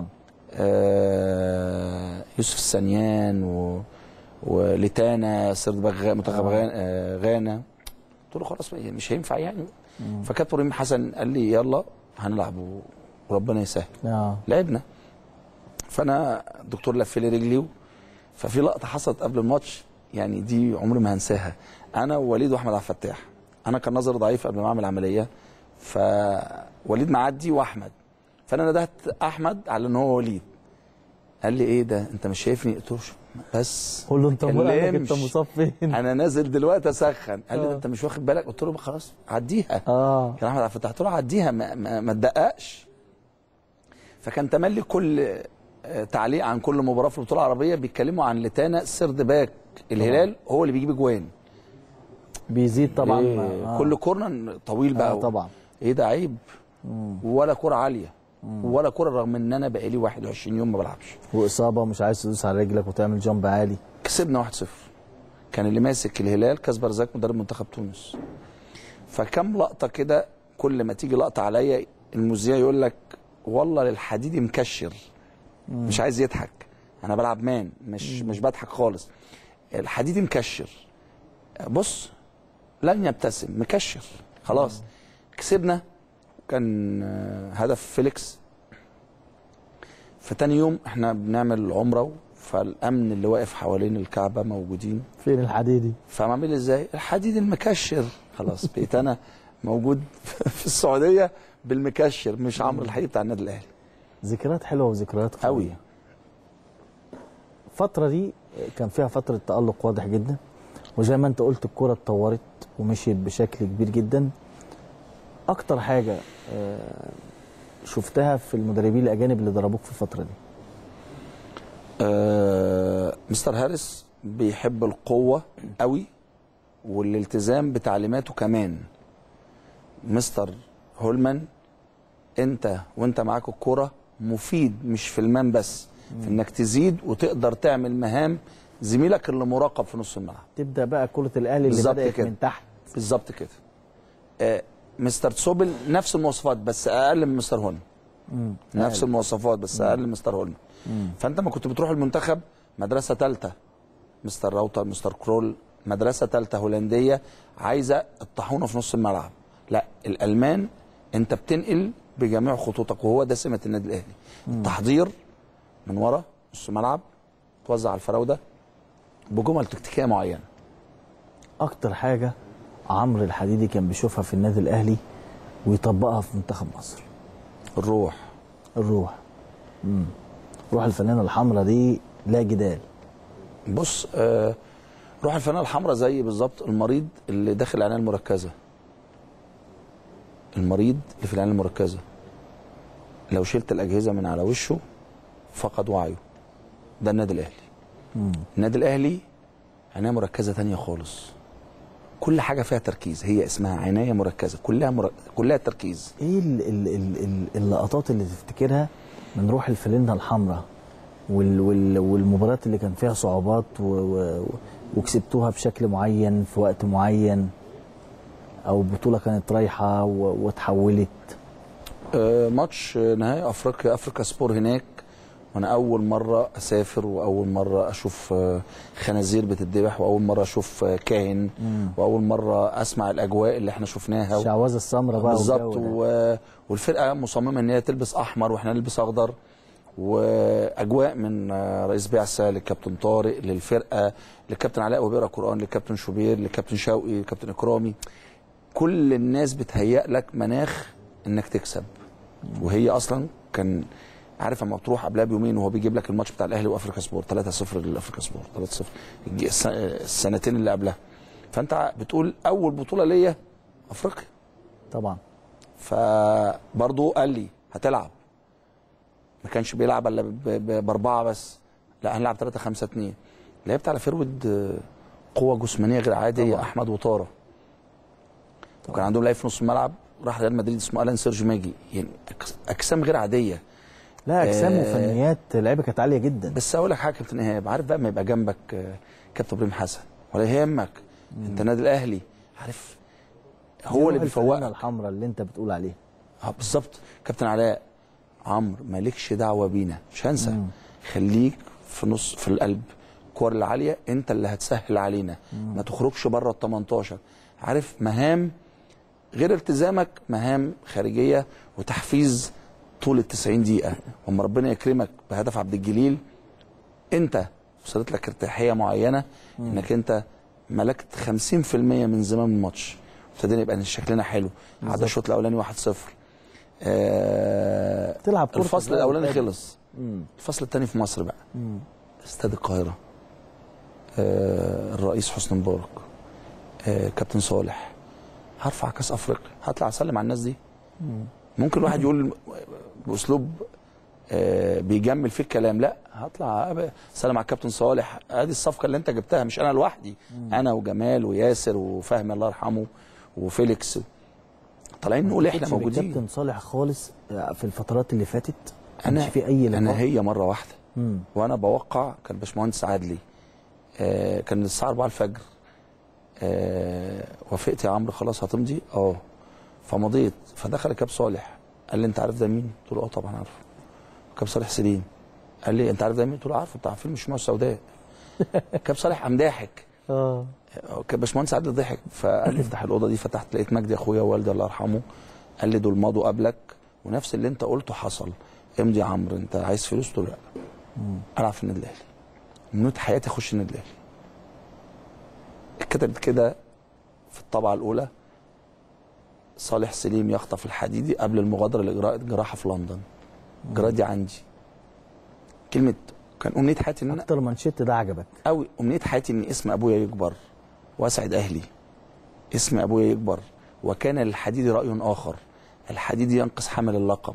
[SPEAKER 3] آه يوسف السنيان و ولتانا سرد باك منتخب آه. غانا. قلت له خلاص مش هينفع يعني. فكابتن ابراهيم حسن قال لي يلا هنلعب وربنا يسهل.
[SPEAKER 2] اه
[SPEAKER 3] لعبنا. فانا الدكتور لف لي رجلي، ففي لقطه حصلت قبل الماتش يعني دي عمري ما هنساها. انا ووليد واحمد عبد الفتاح، انا كان نظري ضعيف قبل ما اعمل عمليه، فوليد معدي واحمد، فانا ندهت احمد على ان هو وليد. قال لي ايه ده انت مش شايفني؟ قلت له بس
[SPEAKER 2] قول له انت انت مصاب فين؟
[SPEAKER 3] انا نازل دلوقتي اسخن. قال لي انت مش واخد بالك؟ قلت له خلاص عديها.
[SPEAKER 2] اه
[SPEAKER 3] كان احمد عبد الفتاح، قلت له عديها ما, ما, ما تدققش. فكان تملي كل تعليق عن كل مباراه في البطوله العربيه بيتكلموا عن لتانا سرد باك الهلال هو اللي بيجيب اجوان،
[SPEAKER 2] بيزيد طبعا.
[SPEAKER 3] إيه
[SPEAKER 2] آه.
[SPEAKER 3] كل كورنر طويل بقى.
[SPEAKER 2] آه طبعا.
[SPEAKER 3] ايه ده عيب. مم. ولا كوره عاليه مم. ولا كوره، رغم ان انا بقى لي واحد وعشرين يوم ما بلعبش،
[SPEAKER 2] واصابه ومش عايز تدوس على رجلك وتعمل جامب عالي.
[SPEAKER 3] كسبنا واحد صفر. كان اللي ماسك الهلال كاسبر زاك مدرب منتخب تونس. فكم لقطه كده كل ما تيجي لقطه عليا المذيع يقول لك والله للحديدي مكشر. مم. مش عايز يضحك، انا بلعب مان مش مم. مش بضحك خالص. الحديدي مكشر، بص لن يبتسم، مكشر خلاص. مم. كسبنا، كان هدف فيليكس. فتاني يوم احنا بنعمل عمره، فالامن اللي واقف حوالين الكعبه موجودين.
[SPEAKER 2] فين الحديدي؟
[SPEAKER 3] فعمل ازاي؟ الحديد المكشر. خلاص بقيت انا موجود في السعوديه بالمكشر، مش عمرو الحديدي بتاع النادي الاهلي.
[SPEAKER 2] ذكريات حلوه وذكريات
[SPEAKER 3] قوي.
[SPEAKER 2] الفتره دي كان فيها فتره تالق واضح جدا، وزي ما انت قلت الكره اتطورت ومشيت بشكل كبير جدا. اكتر حاجه شفتها في المدربين الاجانب اللي ضربوك في الفتره دي؟
[SPEAKER 3] آه مستر هاريس بيحب القوه قوي والالتزام بتعليماته كمان. مستر هولمان انت وانت معاك الكره مفيد، مش في المان بس، في انك تزيد وتقدر تعمل مهام زميلك اللي مراقب في نص الملعب.
[SPEAKER 2] تبدا بقى كره الاهلي اللي بدات كده. من تحت
[SPEAKER 3] بالظبط كده. آه مستر تسوبل نفس المواصفات بس اقل من مستر هولمان. نفس أقل. المواصفات بس مم. اقل من مستر هولمان. فانت ما كنت بتروح المنتخب مدرسه ثالثه، مستر راوتر، مستر كرول، مدرسه ثالثه هولنديه عايزه الطاحونه في نص الملعب. لا، الالمان انت بتنقل بجميع خطوطك، وهو ده سمه النادي الاهلي. التحضير من ورا نص الملعب، توزع على الفراوده بجمل تكتيكيه معينه.
[SPEAKER 2] اكتر حاجه عمرو الحديدي كان بيشوفها في النادي الاهلي ويطبقها في منتخب مصر؟
[SPEAKER 3] الروح.
[SPEAKER 2] الروح. امم روح الفنانه الحمراء دي لا جدال.
[SPEAKER 3] بص، آه روح الفنانه الحمراء زي بالظبط المريض اللي داخل العنايه المركزه. المريض اللي في العنايه المركزه لو شلت الاجهزه من على وشه فقد وعيه. ده النادي الاهلي. مم. النادي الاهلي عنايه مركزه ثانيه خالص. كل حاجه فيها تركيز، هي اسمها عنايه مركزه، كلها مر... كلها تركيز.
[SPEAKER 2] ايه ال ال ال اللقطات اللي تفتكرها من روح الفانلة الحمراء وال وال والمباريات اللي كان فيها صعوبات و و وكسبتوها بشكل معين في وقت معين، او بطوله كانت رايحه واتحولت؟
[SPEAKER 3] آه ماتش نهائي افريقيا افريكا سبور هناك، وانا اول مره اسافر واول مره اشوف خنازير بتتذبح واول مره اشوف كاهن مم. واول مره اسمع الاجواء اللي احنا شفناها،
[SPEAKER 2] الشعوذه السمراء بقى
[SPEAKER 3] بالظبط. والفرقه مصممه ان هي تلبس احمر واحنا نلبس اخضر، واجواء من رئيس بعثه للكابتن طارق للفرقه للكابتن علاء وبيقرا قران للكابتن شوبير للكابتن شوقي للكابتن اكرامي. كل الناس بتهيأ لك مناخ انك تكسب، وهي اصلا كان عارف اما بتروح قبلها بيومين وهو بيجيب لك الماتش بتاع الاهلي وافريكا سبور ثلاثة صفر للافريكا سبور ثلاثة صفر السنتين اللي قبلها. فانت بتقول اول بطوله ليا افريقيا
[SPEAKER 2] طبعا.
[SPEAKER 3] فبرضه قال لي هتلعب، ما كانش بيلعب الا باربعه بس، لا هنلعب ثلاثة خمسة اثنين. لعبت على فيرود قوه جسمانيه غير عاديه طبعا. احمد وطاره، وكان عندهم لعيب في نص الملعب راح ريال مدريد اسمه الان سيرجي ماجي، يعني اجسام غير عاديه.
[SPEAKER 2] لا اجسام آه وفنيات لعيبه كانت عاليه جدا.
[SPEAKER 3] بس اقول لك حاجه يا كابتن ايهاب، عارف بقى ما يبقى جنبك كابتن ابراهيم حسن ولا يهمك انت النادي الاهلي، عارف هو اللي بيفوقك.
[SPEAKER 2] الحمراء اللي انت بتقول عليها
[SPEAKER 3] اه بالظبط. كابتن علاء، عمرو مالكش دعوه بينا، مش هنسى، مم. خليك في نص في القلب، الكور العاليه انت اللي هتسهل علينا، مم. ما تخرجش بره ال تمنتاشر. عارف مهام غير التزامك، مهام خارجيه وتحفيز طول ال تسعين دقيقه. وما ربنا يكرمك بهدف عبد الجليل انت وصلت لك ارتياحيه معينه مم. انك انت ملكت خمسين في المية من زمام الماتش، ابتدينا يبقى شكلنا حلو. عدى الشوط الاولاني واحد صفر. آه
[SPEAKER 2] تلعب كرة
[SPEAKER 3] الفصل الاولاني خلص.
[SPEAKER 2] مم.
[SPEAKER 3] الفصل الثاني في مصر بقى مم. استاد القاهره. آه الرئيس حسني مبارك، آه كابتن صالح، هرفع كاس افريقيا، هطلع اسلم على الناس دي. مم. ممكن الواحد يقول باسلوب آه بيجمل فيه الكلام، لا هطلع اسلم على الكابتن صالح، ادي الصفقه اللي انت جبتها، مش انا لوحدي، مم. انا وجمال وياسر وفهمي الله يرحمه وفيليكس طالعين نقول احنا موجودين.
[SPEAKER 2] الكابتن صالح خالص في الفترات اللي فاتت
[SPEAKER 3] انا
[SPEAKER 2] في اي لقاء.
[SPEAKER 3] انا هي مره واحده مم. وانا بوقع كان باشمهندس عادلي، آه كان الساعه أربعة الفجر، آه وافقت يا عمرو خلاص هتمضي؟ اه فمضيت. فدخل الكابتن صالح قال لي انت عارف ده مين؟ قلت له اه طبعا عارفه. الكابتن صالح سليم قال لي انت عارف ده مين؟ قلت له عارفه، بتاع فيلم الشموع السوداء. الكابتن صالح قام ضاحك، اه باشمهندس عادل ضحك، فقال لي افتح الاوضه دي، فتحت لقيت مجدي اخويا ووالدي الله يرحمه، قال لي دول مضوا قبلك ونفس اللي انت قلته حصل، امضي يا عمرو، انت عايز فلوس؟ قلت له لا، العب في النادي الاهلي، منوت حياتي اخش النادي الاهلي. اتكتبت كده في الطبعه الاولى: صالح سليم يخطف الحديدي قبل المغادره لاجراء جراحه في لندن. الجراحه دي عندي. كلمه كان امنيه حياتي ان انا
[SPEAKER 2] اكتر مانشيت ده عجبك
[SPEAKER 3] قوي. امنيه حياتي ان اسم ابويا يكبر واسعد اهلي، اسم ابويا يكبر. وكان للحديدي راي اخر: الحديدي ينقص حامل اللقب.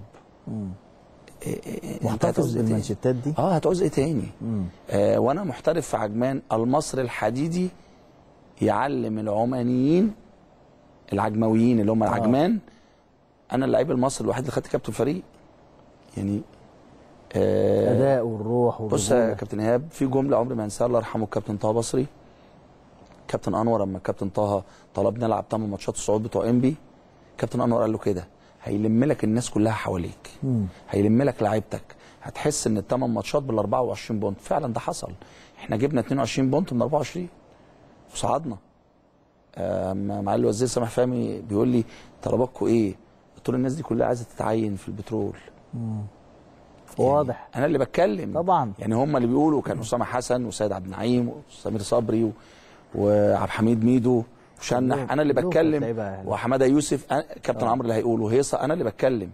[SPEAKER 2] محتفظ بالمانشيتات دي؟
[SPEAKER 3] اه هتعوز ايه تاني؟ آه وانا محترف في عجمان. المصري الحديدي يعلم العمانيين العجمويين اللي هم العجمان. آه. انا اللعيب المصري الوحيد اللي خدت كابتن الفريق. يعني
[SPEAKER 2] آه اداء والروح والرجوله.
[SPEAKER 3] بص يا كابتن ايهاب، في جمله عمري ما انساها، الله يرحمه الكابتن طه بصري. كابتن انور لما الكابتن طه طلب نلعب ثمان ماتشات الصعود بتوع انبي، كابتن انور قال له كده: هيلم لك الناس كلها حواليك، مم. هيلم لك لعيبتك، هتحس ان الثمان ماتشات بال أربعة وعشرين بونت. فعلا ده حصل. احنا جبنا اتنين وعشرين بونت من أربعة وعشرين وصعدنا. آه معالي الوزير سامح فهمي بيقول لي: طلباتكم ايه؟ قلت له: الناس دي كلها عايزه تتعين في البترول.
[SPEAKER 2] مم.
[SPEAKER 3] يعني
[SPEAKER 2] واضح.
[SPEAKER 3] انا اللي بتكلم
[SPEAKER 2] طبعا.
[SPEAKER 3] يعني هم اللي بيقولوا كان اسامه حسن وسيد عبد النعيم وسمير صبري و... وعبد الحميد ميدو وشنح، انا اللي بتكلم، وحماده يوسف كابتن عمرو اللي هيقول، وهيصه، انا اللي بتكلم.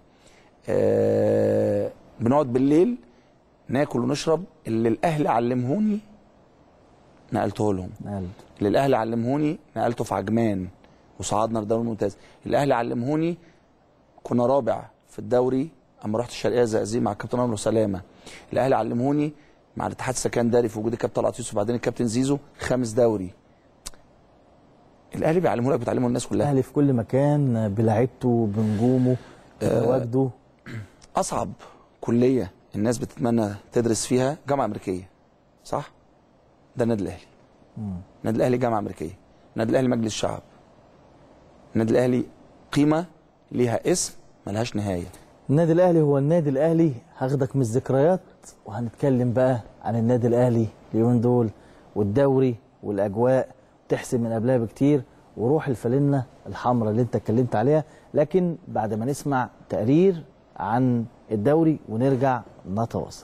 [SPEAKER 3] آه بنقعد بالليل ناكل ونشرب. اللي الاهلي علمهوني نقلته لهم. نقلت. اللي الاهلي علمهوني نقلته في عجمان وصعدنا للدوري الممتاز. الاهلي علمهوني كنا رابع في الدوري اما رحت الشرقيه الزقازيق مع الكابتن عمرو سلامه. الاهلي علمهوني مع الاتحاد السكندري في وجود الكابتن طلعت يوسف وبعدين الكابتن زيزو خامس دوري. الاهلي بيعلمه لك، بتعلمه الناس كلها.
[SPEAKER 2] الاهلي في كل مكان بلعبته بنجومه بتواجده.
[SPEAKER 3] أه اصعب كليه الناس بتتمنى تدرس فيها جامعه امريكيه، صح؟ ده النادي الاهلي. النادي الاهلي جامعه امريكيه. النادي الاهلي مجلس شعب. النادي الاهلي قيمه ليها اسم ملهاش نهايه.
[SPEAKER 2] النادي الاهلي هو النادي الاهلي. هاخدك من الذكريات وهنتكلم بقى عن النادي الاهلي اليومين دول والدوري والاجواء، تحسب من قبلها بكتير، وروح الفالنه الحمراء اللي انت اتكلمت عليها، لكن بعد ما نسمع تقرير عن الدوري ونرجع نتواصل.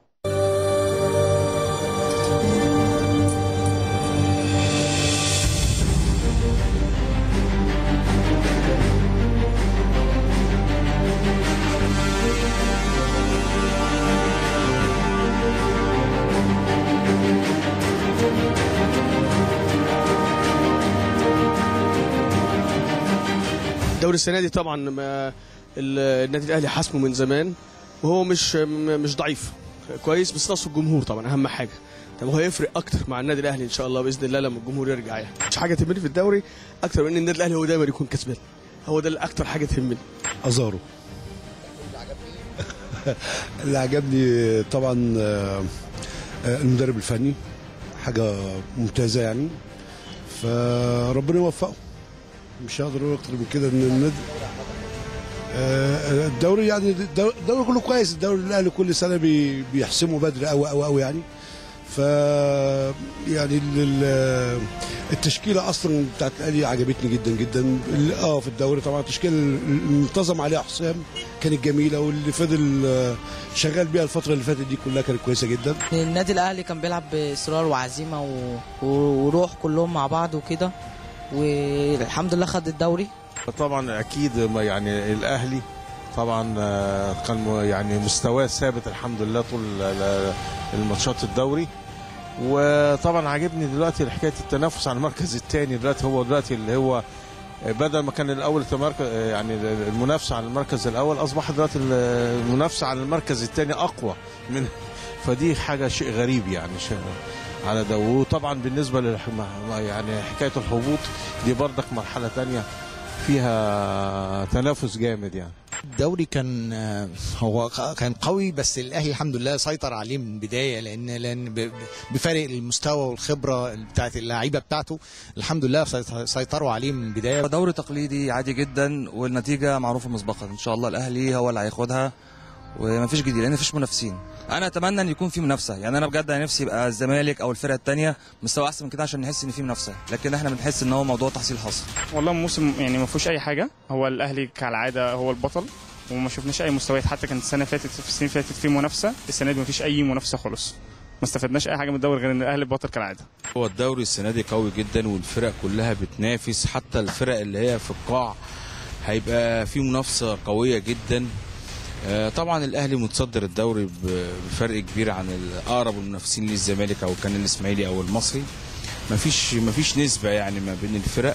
[SPEAKER 6] الدوري السنه دي طبعا النادي الاهلي حاسمه من زمان، وهو مش مش ضعيف كويس، بس ناقصه الجمهور طبعا اهم حاجه. طب هو هيفرق اكتر مع النادي الاهلي ان شاء الله باذن الله لما الجمهور يرجع. يعني مش حاجه تهمني في الدوري اكتر من ان النادي الاهلي هو دايما يكون كسبان، هو ده اكتر حاجه تهمني.
[SPEAKER 7] ازارو اللي عجبني طبعا المدرب الفني، حاجه ممتازه يعني، فربنا يوفقه. مش هقدر اقول اكتر من كده. ان النادي الدوري يعني الدوري كله كويس. الدوري الاهلي كل سنه بيحسمه بدري قوي قوي قوي يعني. ف يعني التشكيله اصلا بتاعت الاهلي عجبتني جدا جدا. اه في الدوري طبعا التشكيله اللي انتظم عليها حسام كانت جميله، واللي فضل شغال بيها الفتره اللي فاتت دي كلها كانت كويسه جدا.
[SPEAKER 8] النادي الاهلي كان بيلعب باصرار وعزيمه وروح كلهم مع بعض وكده، والحمد لله خد الدوري.
[SPEAKER 9] طبعا اكيد يعني الاهلي طبعا كان يعني مستواه ثابت الحمد لله طول الماتشات الدوري. وطبعا عاجبني دلوقتي حكايه التنافس على المركز الثاني. دلوقتي هو دلوقتي اللي هو بدل ما كان الاول يعني المنافسه على المركز الاول، اصبح دلوقتي المنافسه على المركز الثاني اقوى من، فدي حاجه شيء غريب يعني شيء على ده. وطبعا بالنسبه لل يعني حكايه الهبوط دي بردك مرحله ثانيه فيها تنافس جامد يعني.
[SPEAKER 10] الدوري كان هو كان قوي، بس الاهلي الحمد لله سيطر عليه من البدايه، لان لان بفارق المستوى والخبره بتاعت اللعيبه بتاعته الحمد لله سيطروا عليه من البدايه.
[SPEAKER 11] دوري تقليدي عادي جدا، والنتيجه معروفه مسبقا، ان شاء الله الاهلي هو اللي هياخدها ومفيش جديد لان مفيش منافسين. انا اتمنى ان يكون في منافسه، يعني انا بجد انا نفسي يبقى الزمالك او الفرقه الثانيه مستوى احسن من كده عشان نحس ان في منافسه، لكن احنا بنحس ان هو موضوع تحصيل حاصل.
[SPEAKER 12] والله موسم يعني ما فيهوش اي حاجه، هو الاهلي كالعاده هو البطل وما شفناش اي مستويات. حتى كانت السنه اللي فاتت في السنه اللي فاتت في منافسه، السنه دي ما فيش اي منافسه خالص، ما استفدناش اي حاجه من الدوري غير ان الاهلي بطل كالعاده.
[SPEAKER 9] هو الدوري السنه دي قوي جدا والفرق كلها بتنافس، حتى الفرق اللي هي في القاع هيبقى في منافسه قويه جدا. طبعا الاهلي متصدر الدوري بفرق كبير عن اقرب المنافسين للزمالك او كان الاسماعيلي او المصري. مفيش مفيش نسبه يعني ما بين الفرق.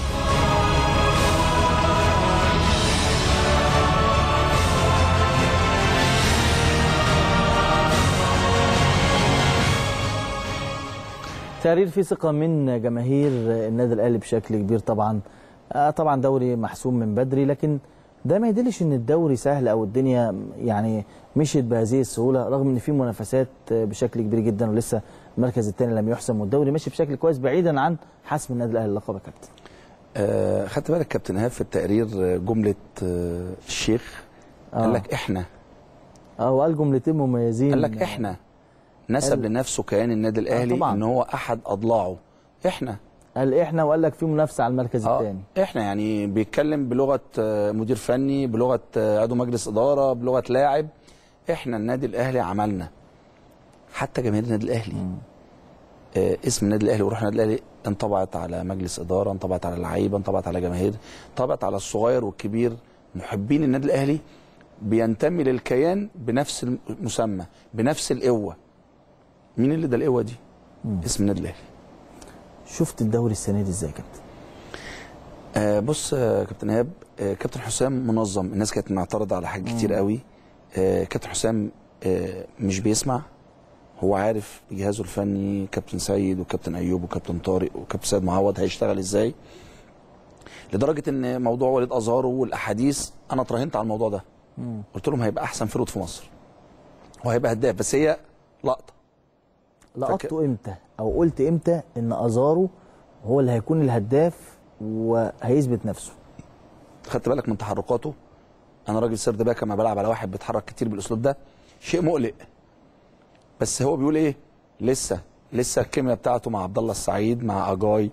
[SPEAKER 2] تقرير فيه ثقة من جماهير النادي الأهلي بشكل كبير. طبعا آه طبعا دوري محسوم من بدري، لكن ده ما يدلش ان الدوري سهل او الدنيا يعني مشيت بهذه السهولة، رغم ان في منافسات بشكل كبير جدا ولسه المركز الثاني لم يحسم والدوري ماشي بشكل كويس بعيدا عن حسم النادي الأهلي اللقب. يا كابتن
[SPEAKER 3] آه خدت بالك كابتن ايهاب في التقرير جملة آه الشيخ آه. قال لك احنا
[SPEAKER 2] اه وقال جملتين مميزين.
[SPEAKER 3] قال لك احنا نسب لنفسه كيان النادي الاهلي آه ان هو احد اضلاعه. احنا
[SPEAKER 2] قال احنا وقال لك في منافسه على المركز
[SPEAKER 3] آه
[SPEAKER 2] الثاني.
[SPEAKER 3] احنا يعني بيتكلم بلغه مدير فني، بلغه عضو مجلس اداره، بلغه لاعب. احنا النادي الاهلي عملنا. حتى جماهير النادي الاهلي آه اسم النادي الاهلي وروح النادي الاهلي انطبعت على مجلس اداره، انطبعت على اللعيبه، انطبعت على جماهير، انطبعت على الصغير والكبير. محبين النادي الاهلي بينتمي للكيان بنفس المسمى بنفس القوه. مين اللي ده القوه دي؟ مم. اسم النادي الاهلي.
[SPEAKER 2] شفت الدوري السنه دي ازاي يا كابتن؟
[SPEAKER 3] آه بص يا آه كابتن ايهاب، آه كابتن حسام منظم. الناس كانت معترضه على حاجات كتير قوي. آه كابتن حسام آه مش بيسمع، هو عارف جهازه الفني كابتن سيد وكابتن ايوب وكابتن طارق وكابتن سيد معوض هيشتغل ازاي، لدرجه ان موضوع وليد ازارو والاحاديث انا اتراهنت على الموضوع ده. مم. قلت لهم هيبقى احسن فرود في مصر وهيبقى هداف، بس هي لقطه.
[SPEAKER 2] لقطته فك... امتى او قلت امتى ان ازارو هو اللي هيكون الهداف وهيثبت نفسه؟
[SPEAKER 3] خدت بالك من تحركاته؟ انا راجل سرد باك لما بلعب على واحد بيتحرك كتير بالاسلوب ده شيء مقلق، بس هو بيقول ايه؟ لسه لسه الكيمياء بتاعته مع عبد الله السعيد، مع اجاي،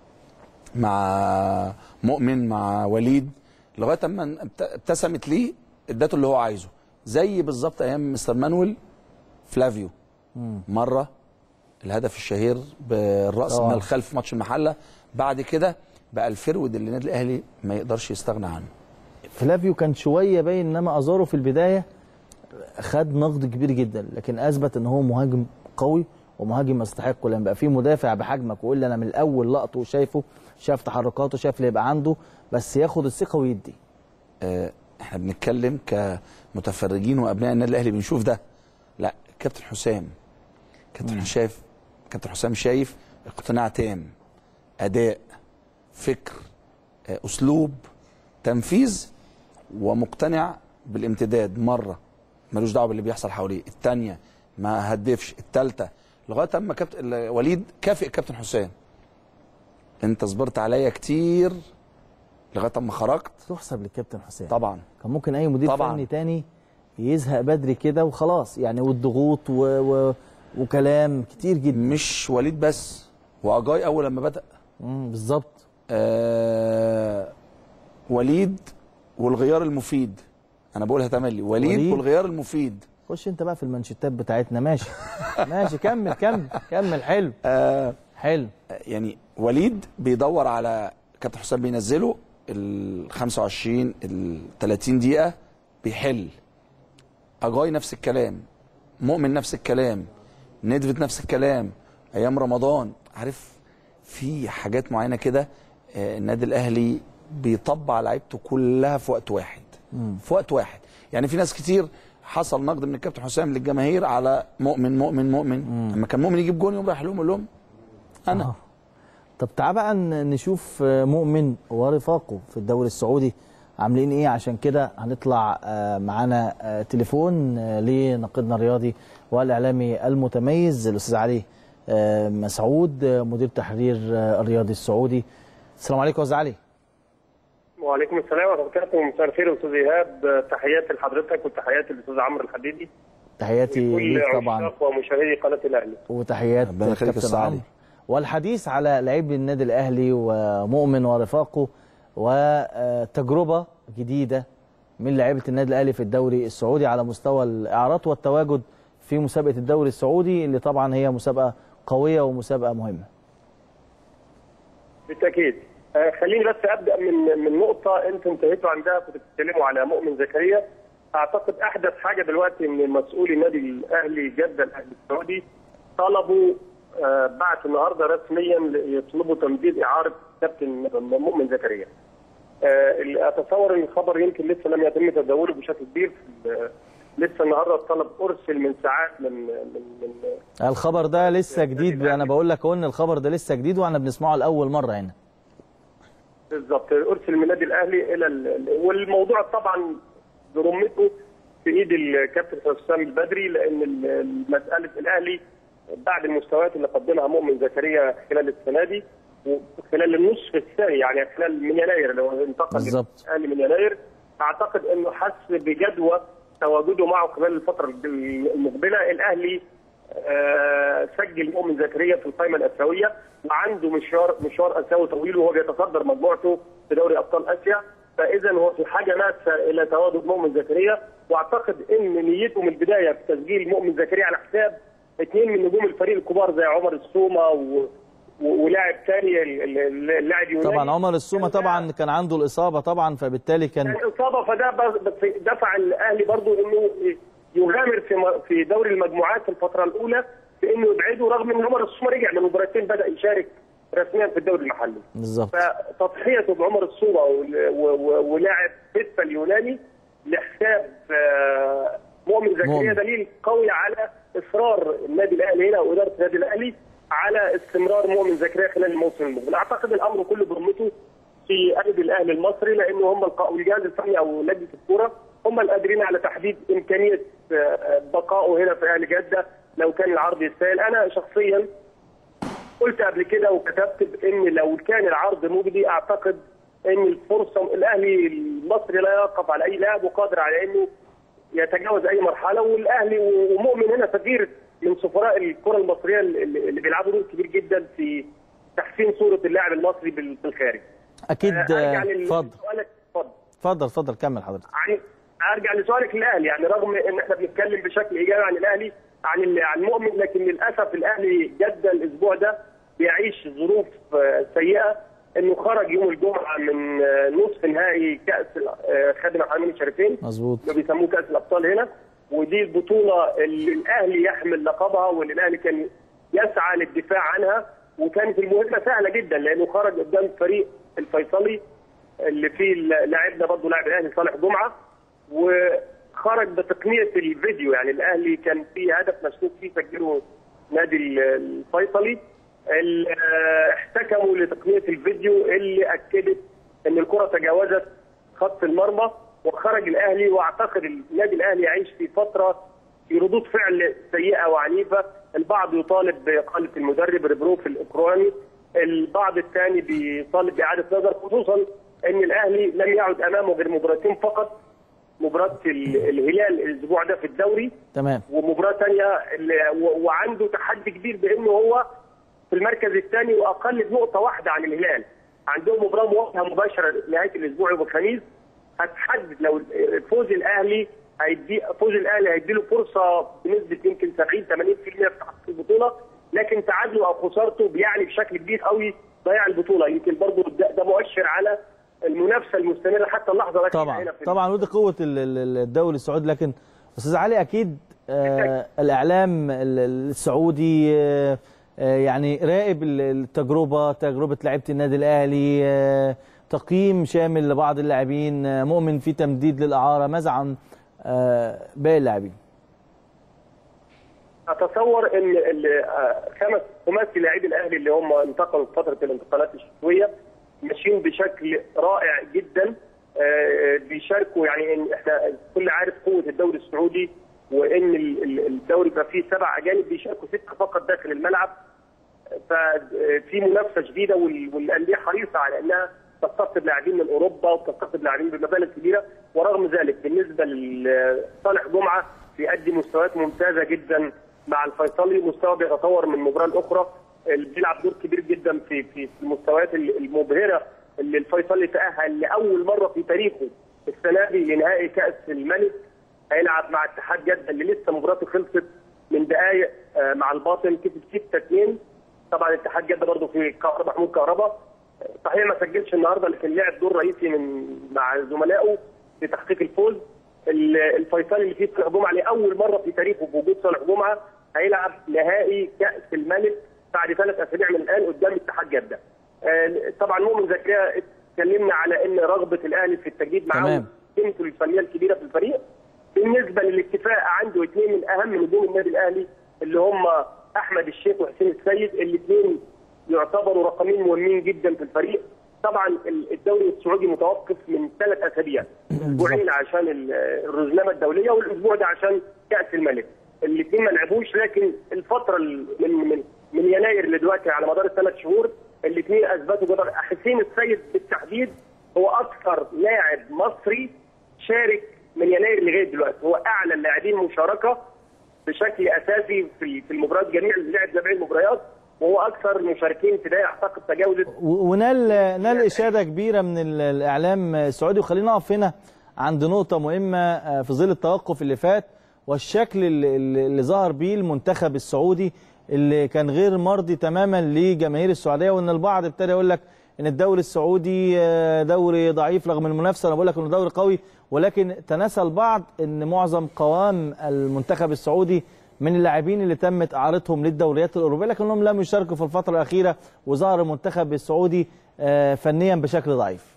[SPEAKER 3] مع مؤمن، مع وليد، لغايه اما ابتسمت ليه اداته اللي هو عايزه. زي بالظبط ايام مستر مانويل فلافيو. مم. مره الهدف الشهير بالراس من الخلف في ماتش المحله، بعد كده بقى الفرود اللي النادي الاهلي ما يقدرش يستغنى عنه.
[SPEAKER 2] فلافيو كان شويه باين، انما ازارو في البدايه خد نقد كبير جدا، لكن اثبت ان هو مهاجم قوي ومهاجم يستحق. لما بقى في مدافع بحجمك ويقول لي انا من الاول لقطه وشايفه، شاف تحركاته، شاف اللي يبقى عنده، بس ياخد الثقه ويدي.
[SPEAKER 3] آه احنا بنتكلم كمتفرجين وابناء النادي الاهلي بنشوف ده. لا كابتن حسام كابتن شايف كابتن حسام شايف اقتناع تام، اداء، فكر، آه اسلوب، تنفيذ، ومقتنع بالامتداد. مره ملوش دعوه باللي بيحصل حواليه، الثانيه ما هدفش، الثالثه لغايه اما كابتن وليد كافئ كابتن حسام. انت صبرت عليا كتير لغايه اما خرجت.
[SPEAKER 2] تحسب للكابتن حسام
[SPEAKER 3] طبعا.
[SPEAKER 2] كان ممكن اي مدير طبعا. فني تاني يزهق بدري كده وخلاص يعني، والضغوط و... و... وكلام كتير جدا.
[SPEAKER 3] مش وليد بس، واجاي اول لما بدا.
[SPEAKER 2] امم بالظبط.
[SPEAKER 3] آه... وليد والغيار المفيد، انا بقولها تملي، وليد, وليد والغيار المفيد.
[SPEAKER 2] خش انت بقى في المانشيتات بتاعتنا. ماشي ماشي كمل كمل كمل. حلو
[SPEAKER 3] آه
[SPEAKER 2] حلو.
[SPEAKER 3] يعني وليد بيدور على كابتن حسام بينزله ال خمسة وعشرين ال ثلاثين دقيقه بيحل. اجاي نفس الكلام، مؤمن نفس الكلام، ندفت نفس الكلام، ايام رمضان. عارف في حاجات معينه كده آه النادي الاهلي بيطبع لعيبته كلها في وقت واحد. مم. في وقت واحد. يعني في ناس كتير حصل نقد من الكابتن حسام للجماهير على مؤمن مؤمن مؤمن. لما كان مؤمن يجيب جون يقوم رايح لهم يقول لهم انا. آه.
[SPEAKER 2] طب تعال بقى نشوف مؤمن ورفاقه في الدوري السعودي عاملين ايه. عشان كده هنطلع معانا تليفون لناقدنا الرياضي والاعلامي المتميز الاستاذ علي مسعود، مدير تحرير الرياضي السعودي. السلام عليكم يا استاذ علي.
[SPEAKER 13] وعليكم السلام ورحمه الله وبركاته. مساء الخير يا استاذ ايهاب، تحياتي لحضرتك وتحياتي للاستاذ عمرو الحديدي.
[SPEAKER 2] تحياتي ليك طبعا
[SPEAKER 13] ومشاهدي قناه الاهلي.
[SPEAKER 2] وتحيات كابتن عمرو. والحديث على لاعبي النادي الاهلي ومؤمن ورفاقه وتجربه جديده من لعيبه النادي الاهلي في الدوري السعودي على مستوى الاعارات والتواجد في مسابقه الدوري السعودي اللي طبعا هي مسابقه قويه ومسابقه مهمه.
[SPEAKER 13] بالتاكيد. آه خليني بس ابدا من من نقطه انتم انتهيتوا عندها، كنتوا بتتكلموا على مؤمن زكريا. اعتقد احدث حاجه دلوقتي من مسؤولي النادي الاهلي جده الاهلي السعودي طلبوا آه بعت النهارده رسميا يطلبوا تمديد اعاره كابتن مؤمن زكريا. آه اتصور ان الخبر يمكن لسه لم يتم تداوله بشكل كبير. لسه النهارده الطلب ارسل من ساعات من من من
[SPEAKER 2] الخبر ده لسه جديد. انا بقول لك ان الخبر ده لسه جديد واحنا بنسمعه لاول مره هنا.
[SPEAKER 13] بالظبط، ارسل من النادي الاهلي الى ال... والموضوع طبعا برمته في ايد الكابتن حسام البدري، لان مساله الاهلي بعد المستويات اللي قدمها مؤمن زكريا خلال السنه دي وخلال النصف الثاني، يعني خلال من يناير لو انتقل الاهلي من يناير، اعتقد انه حس بجدوى تواجده معه خلال الفتره المقبله. الاهلي آه سجل مؤمن زكريا في القائمه الاسيويه وعنده مشوار مشوار اسيوي طويل وهو بيتصدر مجموعته في دوري ابطال اسيا، فاذا هو في حاجه ماسه الى تواجد مؤمن زكريا. واعتقد ان نيته من البدايه في تسجيل مؤمن زكريا على حساب اثنين من نجوم الفريق الكبار زي عمر السومه و... ولاعب ثاني اللاعب يوناني.
[SPEAKER 2] طبعا عمر السومه طبعا كان عنده الاصابه طبعا، فبالتالي كان
[SPEAKER 13] الاصابه، فده دفع الاهلي برضه انه يغامر في في دوري المجموعات في الفتره الاولى في انه يبعده، رغم ان عمر السومه رجع من مباراتين بدا يشارك رسميا في الدوري المحلي.
[SPEAKER 2] بالظبط.
[SPEAKER 13] فتضحيته بعمر السومه ولاعب بيتسا اليوناني لحساب مؤمن زكريا دليل قوي على اصرار النادي الاهلي هنا واداره النادي الاهلي على استمرار مؤمن زكريا خلال الموسم المقبل. اعتقد الامر كله برمته في ايدي الاهلي المصري، لانه هم الجهاز الفني او لجنه الكوره هم القادرين على تحديد امكانيه بقائه هنا في اهلي جده لو كان العرض يستاهل. انا شخصيا قلت قبل كده وكتبت ان لو كان العرض مجدي اعتقد ان الفرصه الاهلي المصري لا يقف على اي لاعب وقادر على انه يتجاوز اي مرحله، والاهلي ومؤمن هنا سفير من سفراء الكره المصريه اللي بيلعبوا دور كبير جدا في تحسين صوره اللاعب المصري بالخارج.
[SPEAKER 2] اكيد. اتفضل
[SPEAKER 13] اتفضل
[SPEAKER 2] اتفضل اتفضل كمل حضرتك.
[SPEAKER 13] يعني ارجع لسؤالك الاهلي، يعني رغم ان احنا بنتكلم بشكل ايجابي عن الاهلي عن عن مؤمن، لكن للاسف الاهلي جده الاسبوع ده بيعيش ظروف سيئه، انه خرج يوم الجمعه من نصف نهائي كاس خادم الحرمين الشريفين.
[SPEAKER 2] مظبوط.
[SPEAKER 13] اللي بيسموه كاس الابطال هنا، ودي البطوله اللي الاهلي يحمل لقبها واللي الاهلي كان يسعى للدفاع عنها، وكانت المهمه سهله جدا لانه خرج قدام فريق الفيصلي اللي فيه لاعبنا برضه لاعب الاهلي صالح جمعه، وخرج بتقنيه الفيديو. يعني الاهلي كان في هدف مشكوك فيه سجله نادي الفيصلي، احتكموا لتقنيه الفيديو اللي اكدت ان الكره تجاوزت خط المرمى وخرج الاهلي. واعتقد النادي الاهلي يعيش في فتره في ردود فعل سيئه وعنيفه، البعض يطالب باقاله المدرب ريبروف الاوكراني، البعض الثاني بيطالب باعاده نظر، خصوصا ان الاهلي لم يعد امامه غير مباراتين فقط، مباراه الهلال الاسبوع ده في الدوري
[SPEAKER 2] تمام،
[SPEAKER 13] ومباراه ثانيه، وعنده تحدي كبير بانه هو في المركز الثاني واقل بنقطه واحده عن الهلال. عندهم مباراه مواجهه مباشره نهايه الاسبوع يوم الخميس هتحدد لو فوز الاهلي هيدي فوز الاهلي هيدي له فرصه بنسبه يمكن سبعين ثمانين بالمئة في تحقيق البطوله، لكن تعادله او خسارته بيعني بشكل كبير قوي ضياع البطوله. يمكن برضه ده, ده مؤشر على المنافسه المستمره حتى اللحظه. لكن
[SPEAKER 2] طبعا طبعا ودي قوه الدوري السعودي. لكن استاذ علي اكيد آه الاعلام السعودي آه يعني راقب التجربه تجربه لعيبه النادي الاهلي، آه تقييم شامل لبعض اللاعبين، آه مؤمن في تمديد للاعاره، ماذا عن آه باقي اللاعبين؟
[SPEAKER 13] اتصور ان خمس خماسي لاعبي الاهلي اللي هم انتقلوا في فتره الانتقالات الشتويه ماشيين بشكل رائع جدا، بيشاركوا. يعني ان احنا كل عارف قوه الدوري السعودي، وان الدوري بقى فيه سبع اجانب بيشاركوا سته فقط داخل الملعب، ففي منافسه شديده والانديه حريصه على انها تستقطب لاعبين من اوروبا وتستقطب لاعبين بمبالغ كبيره. ورغم ذلك بالنسبه لصالح جمعه بيأدي مستويات ممتازه جدا مع الفيصلي، مستوى بيتطور من مباراه لاخرى، بيلعب دور كبير جدا في في المستويات المبهره اللي الفيصلي تأهل لاول مره في تاريخه السنه دي لنهائي كاس الملك، هيلعب مع اتحاد جده اللي لسه مباراته خلصت من دقائق مع الباطن، كسب ستة اتنين. طبعا اتحاد جده برضه في كهربا محمود كهربا صحيح ما سجلش النهارده، لكن لعب دور رئيسي من مع زملائه في تحقيق الفوز. الفيصلي اللي فيه صالح جمعه لاول مره في تاريخه بوجود صالح جمعه هيلعب نهائي كاس الملك بعد ثلاث اسابيع من الان قدام اتحاد جده. طبعا مؤمن زكريا اتكلمنا على ان رغبه الاهلي في التجديد معاه قيمته الفنيه الكبيره في الفريق. بالنسبه للاتفاق عنده اثنين من اهم نجوم النادي الاهلي اللي هم احمد الشيخ وحسين السيد، الاثنين يعتبروا رقمين مهمين جدا في الفريق. طبعا الدوري السعودي متوقف من ثلاث اسابيع، اسبوعين عشان الرزنامه الدوليه والاسبوع ده عشان كاس الملك. الاثنين ما لعبوش، لكن الفتره من من من يناير لدلوقتي على مدار الثلاث شهور الاثنين اثبتوا جدار. حسين السيد بالتحديد هو اكثر لاعب مصري شارك من يناير لغايه دلوقتي، هو اعلى اللاعبين مشاركه بشكل اساسي في في المباريات، جميع لعب جميع المباريات، وهو اكثر المشاركين في ده اعتقد تجاوزت.
[SPEAKER 2] ونال نال اشاده كبيره من الاعلام السعودي. وخلينا نقف هنا عند نقطه مهمه في ظل التوقف اللي فات والشكل اللي, اللي ظهر بيه المنتخب السعودي اللي كان غير مرضي تماما لجماهير السعوديه، وان البعض ابتدى يقول لك ان الدوري السعودي دوري ضعيف رغم المنافسه. انا بقول لك انه دوري قوي، ولكن تناسى البعض ان معظم قوام المنتخب السعودي من اللاعبين اللي تمت اعارتهم للدوريات الاوروبيه لكنهم لم يشاركوا في الفتره الاخيره، وظهر المنتخب السعودي فنيا بشكل ضعيف.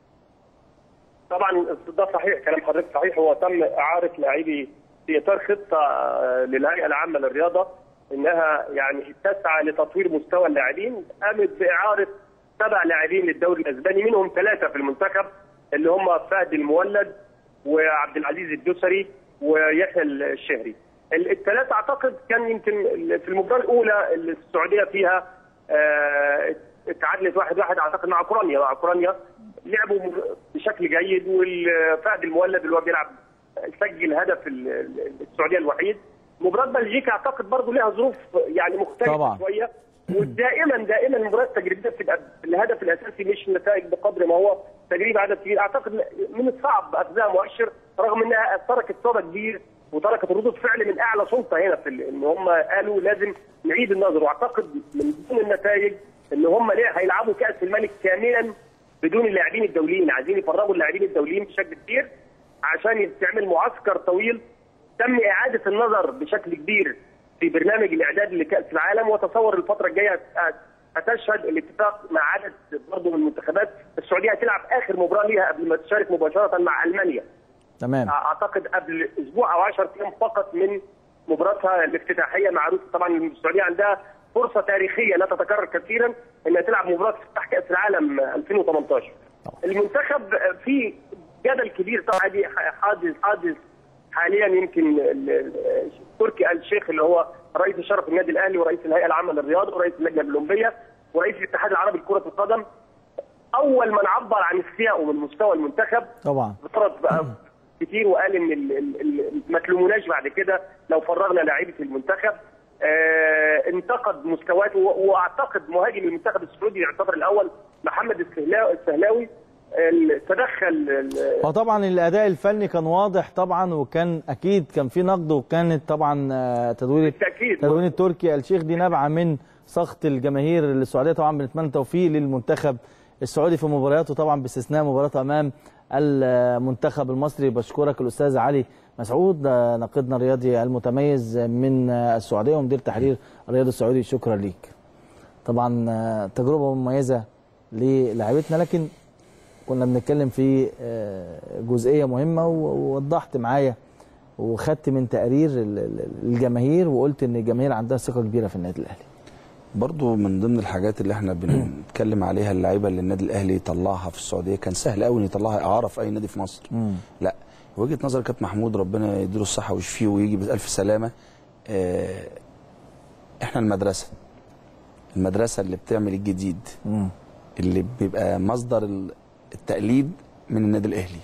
[SPEAKER 13] طبعا ده صحيح، كلام حضرتك صحيح. هو تم اعاره لاعبي في اطار خطه للهيئه العامه للرياضه انها يعني تسعى لتطوير مستوى اللاعبين، قامت باعاره سبع لاعبين للدوري الاسباني، منهم ثلاثه في المنتخب اللي هم فهد المولد وعبد العزيز الدوسري ويحيى الشهري. الثلاثه اعتقد كان يمكن في المباراه الاولى اللي السعوديه فيها اتعادلت واحد واحد اعتقد مع اوكرانيا مع اوكرانيا لعبوا بشكل جيد، والفهد المولد اللي هو بيلعب سجل هدف السعوديه الوحيد. مباراه بلجيكا اعتقد برضه لها ظروف يعني مختلفه طبعا شويه، ودائما دائما المباريات التجريبيه بتبقى الهدف الاساسي مش النتائج بقدر ما هو تجريب عدد كبير. اعتقد من الصعب اخذها مؤشر رغم انها تركت صدى كبير وتركت ردود فعل من اعلى سلطه هنا في ان هم قالوا لازم نعيد النظر. واعتقد من ضمن النتائج ان هم ليه هيلعبوا كاس الملك كاملا بدون اللاعبين الدوليين، عايزين يفرغوا اللاعبين الدوليين بشكل كبير عشان تعمل معسكر طويل. تم اعاده النظر بشكل كبير في برنامج الاعداد لكاس العالم، وتصور الفتره الجايه هتشهد الاتفاق مع عدد برضه من المنتخبات. السعوديه هتلعب اخر مباراه ليها قبل ما تشارك مباشره مع المانيا.
[SPEAKER 2] تمام.
[SPEAKER 13] اعتقد قبل اسبوع او عشرة ايام فقط من مباراتها الافتتاحيه مع روسيا. طبعا السعوديه عندها فرصه تاريخيه لا تتكرر كثيرا انها تلعب مباراه افتتاح كاس العالم ألفين وثمانية عشر. المنتخب في جدل كبير طبعا حادث حادث حاليا، يمكن تركي آل الشيخ اللي هو رئيس الشرف النادي الاهلي ورئيس الهيئه العامه للرياضه ورئيس اللجنه الاولمبيه ورئيس الاتحاد العربي لكره القدم، اول من عبر عن استيائه من مستوى المنتخب
[SPEAKER 2] طبعا
[SPEAKER 13] بطرد بقى كتير، وقال ان ما تلوموناش بعد كده لو فرغنا لاعيبه المنتخب. آه انتقد مستوياته، واعتقد مهاجم المنتخب السعودي يعتبر الاول محمد السهلاوي تدخل.
[SPEAKER 2] هو طبعا الاداء الفني كان واضح طبعا، وكان اكيد كان في نقد، وكانت طبعا تدوير تدوير التركي آل الشيخ دي نابعه من سخط الجماهير السعوديه. طبعا بنتمنى التوفيق للمنتخب السعودي في مبارياته طبعا باستثناء مباراته امام المنتخب المصري. بشكرك الاستاذ علي مسعود ناقدنا الرياضي المتميز من السعوديه ومدير تحرير الرياضي السعودي، شكرا ليك. طبعا تجربه مميزه للاعيبتنا، لكن كنا بنتكلم في جزئيه مهمه ووضحت معايا وخدت من تقرير الجماهير وقلت ان الجماهير عندها ثقه كبيره في النادي الاهلي.
[SPEAKER 3] برضو من ضمن الحاجات اللي احنا بنتكلم عليها اللعيبه اللي النادي الاهلي يطلعها في السعوديه، كان سهل قوي ان يطلعها اعاره في اي نادي في مصر. مم. لا، وجهه نظر كابتن محمود ربنا يديله الصحه ويشفيه ويجي بالف سلامه. اه احنا المدرسه المدرسه اللي بتعمل الجديد، مم. اللي بيبقى مصدر التقليد من النادي الاهلي.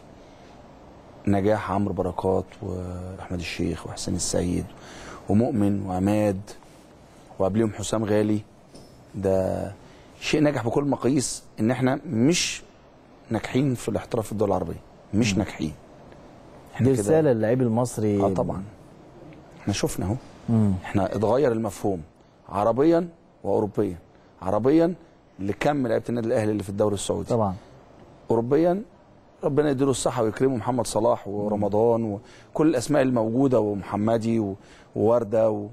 [SPEAKER 3] نجاح عمرو بركات واحمد الشيخ وحسين السيد ومؤمن وعماد وقبليهم حسام غالي، ده شيء نجح بكل مقاييس. ان احنا مش ناجحين في الاحتراف في الدول العربيه، مش ناجحين.
[SPEAKER 2] دي رساله للاعب المصري.
[SPEAKER 3] اه طبعا احنا شفنا اهو، احنا اتغير المفهوم عربيا واوروبيا. عربيا لكم لعيبه النادي الاهلي اللي في الدوري السعودي
[SPEAKER 2] طبعا.
[SPEAKER 3] اوروبيا ربنا يديله الصحه ويكرمه محمد صلاح ورمضان وكل الاسماء الموجوده ومحمدي وورده و...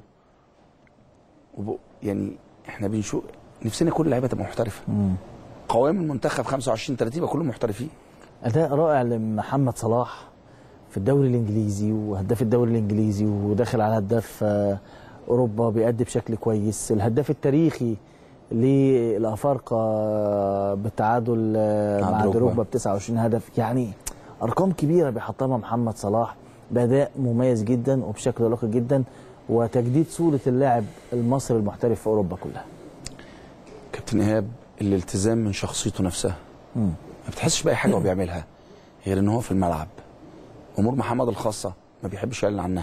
[SPEAKER 3] و... يعني احنا بنشوف نفسنا كل اللعيبه تبقى محترفه. قوام المنتخب خمسة وعشرين ثلاثين يبقى كلهم محترفين.
[SPEAKER 2] اداء رائع لمحمد صلاح في الدوري الانجليزي وهداف الدوري الانجليزي وداخل على هداف اوروبا بيأدي بشكل كويس. الهداف التاريخي للافارقه بالتعادل مع دروجبا ب تسعة وعشرين هدف. يعني ارقام كبيره بيحطمها محمد صلاح باداء مميز جدا وبشكل راقي جدا وتجديد صوره اللاعب المصري المحترف في اوروبا كلها.
[SPEAKER 3] كابتن ايهاب الالتزام من شخصيته نفسها. مم. ما بتحسش باي حاجه هو بيعملها غير ان هو في الملعب. امور محمد الخاصه ما بيحبش يعلن عنها.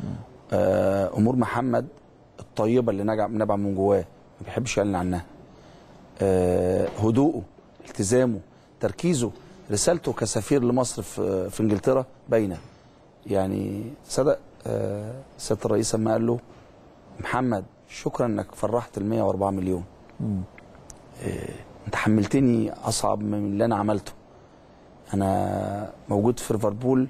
[SPEAKER 3] آه امور محمد الطيبه اللي نابعه من جواه ما بيحبش يعلن عنها. آه هدوءه، التزامه، تركيزه، رسالته كسفير لمصر في, في انجلترا باينه. يعني صدق آه سياده الرئيس لما قال له محمد شكرا انك فرحت ال مية وأربعة مليون. مم. آه انت حملتني اصعب من اللي انا عملته. انا موجود في ليفربول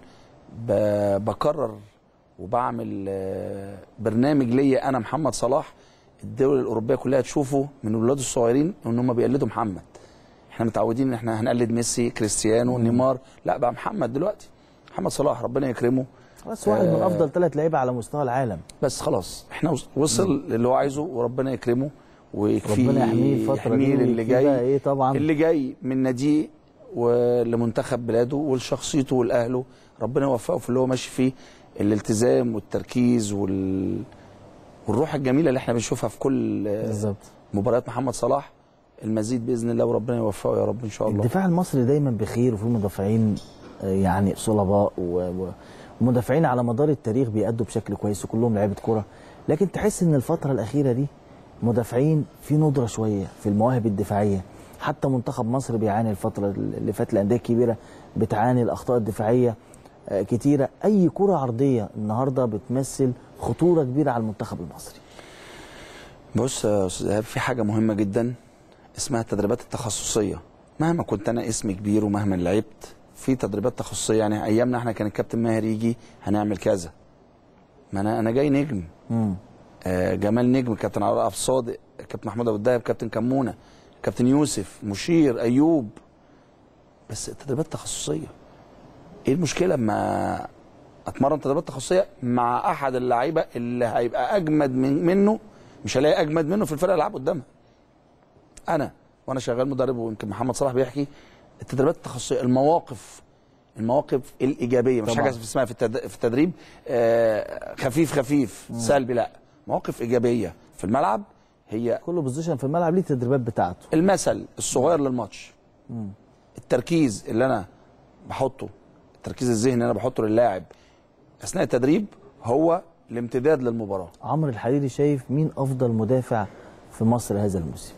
[SPEAKER 3] بكرر وبعمل برنامج ليا انا محمد صلاح الدول الاوروبيه كلها تشوفه من الاولاد الصغيرين ان هم بيقلدوا محمد. احنا متعودين ان احنا هنقلد ميسي كريستيانو نيمار، لا بقى محمد دلوقتي محمد صلاح ربنا يكرمه.
[SPEAKER 2] بس واحد آه من افضل ثلاث لعيبه على مستوى العالم.
[SPEAKER 3] بس خلاص احنا وصل للي هو عايزه وربنا يكرمه ويكفيه
[SPEAKER 2] ربنا يحميه الفتره دي
[SPEAKER 3] اللي جاي
[SPEAKER 2] ايه طبعا
[SPEAKER 3] اللي جاي من ناديه ولمنتخب بلاده ولشخصيته ولاهله. ربنا يوفقه في اللي هو ماشي فيه. الالتزام والتركيز وال... والروح الجميله اللي احنا بنشوفها في كل بالظبط مباريات محمد صلاح. المزيد باذن الله وربنا يوفقه يا رب ان شاء الله.
[SPEAKER 2] الدفاع المصري دايما بخير وفي مدافعين يعني صلباء ومدافعين على مدار التاريخ بيأدوا بشكل كويس وكلهم لعيبه كوره. لكن تحس ان الفتره الاخيره دي مدافعين في ندره شويه في المواهب الدفاعيه. حتى منتخب مصر بيعاني الفتره اللي فاتت، الانديه الكبيره بتعاني الاخطاء الدفاعيه كتيره. اي كره عرضيه النهارده بتمثل خطوره كبيره على المنتخب المصري.
[SPEAKER 3] بص يا استاذ ايهاب في حاجه مهمه جدا اسمها التدريبات التخصصيه. مهما كنت انا اسمي كبير ومهما لعبت في تدريبات تخصصيه. يعني ايامنا احنا كان الكابتن ماهر يجي هنعمل كذا. ما انا انا جاي نجم. امم آه جمال نجم، كابتن عبد صادق، كابتن محمود ابو الدهب، كابتن كمونه، كابتن يوسف، مشير، ايوب. بس التدريبات التخصصيه ايه المشكله اما اتمرن تدريبات تخصصيه مع احد اللعيبه اللي هيبقى اجمد من منه، مش هلاقي اجمد منه في الفرقه اللي العب قدامها. انا وانا شغال مدرب ويمكن محمد صلاح بيحكي التدريبات التخصصيه المواقف المواقف الايجابيه مش حاجه اسمها في في التدريب آه خفيف خفيف مم. سلبي، لا مواقف ايجابيه في الملعب. هي
[SPEAKER 2] كل بوزيشن في الملعب ليه التدريبات بتاعته.
[SPEAKER 3] المثل الصغير للماتش. مم. التركيز اللي انا بحطه، التركيز الذهني اللي انا بحطه للاعب اثناء التدريب هو الامتداد للمباراه.
[SPEAKER 2] عمرو الحريري شايف مين افضل مدافع في مصر هذا الموسم؟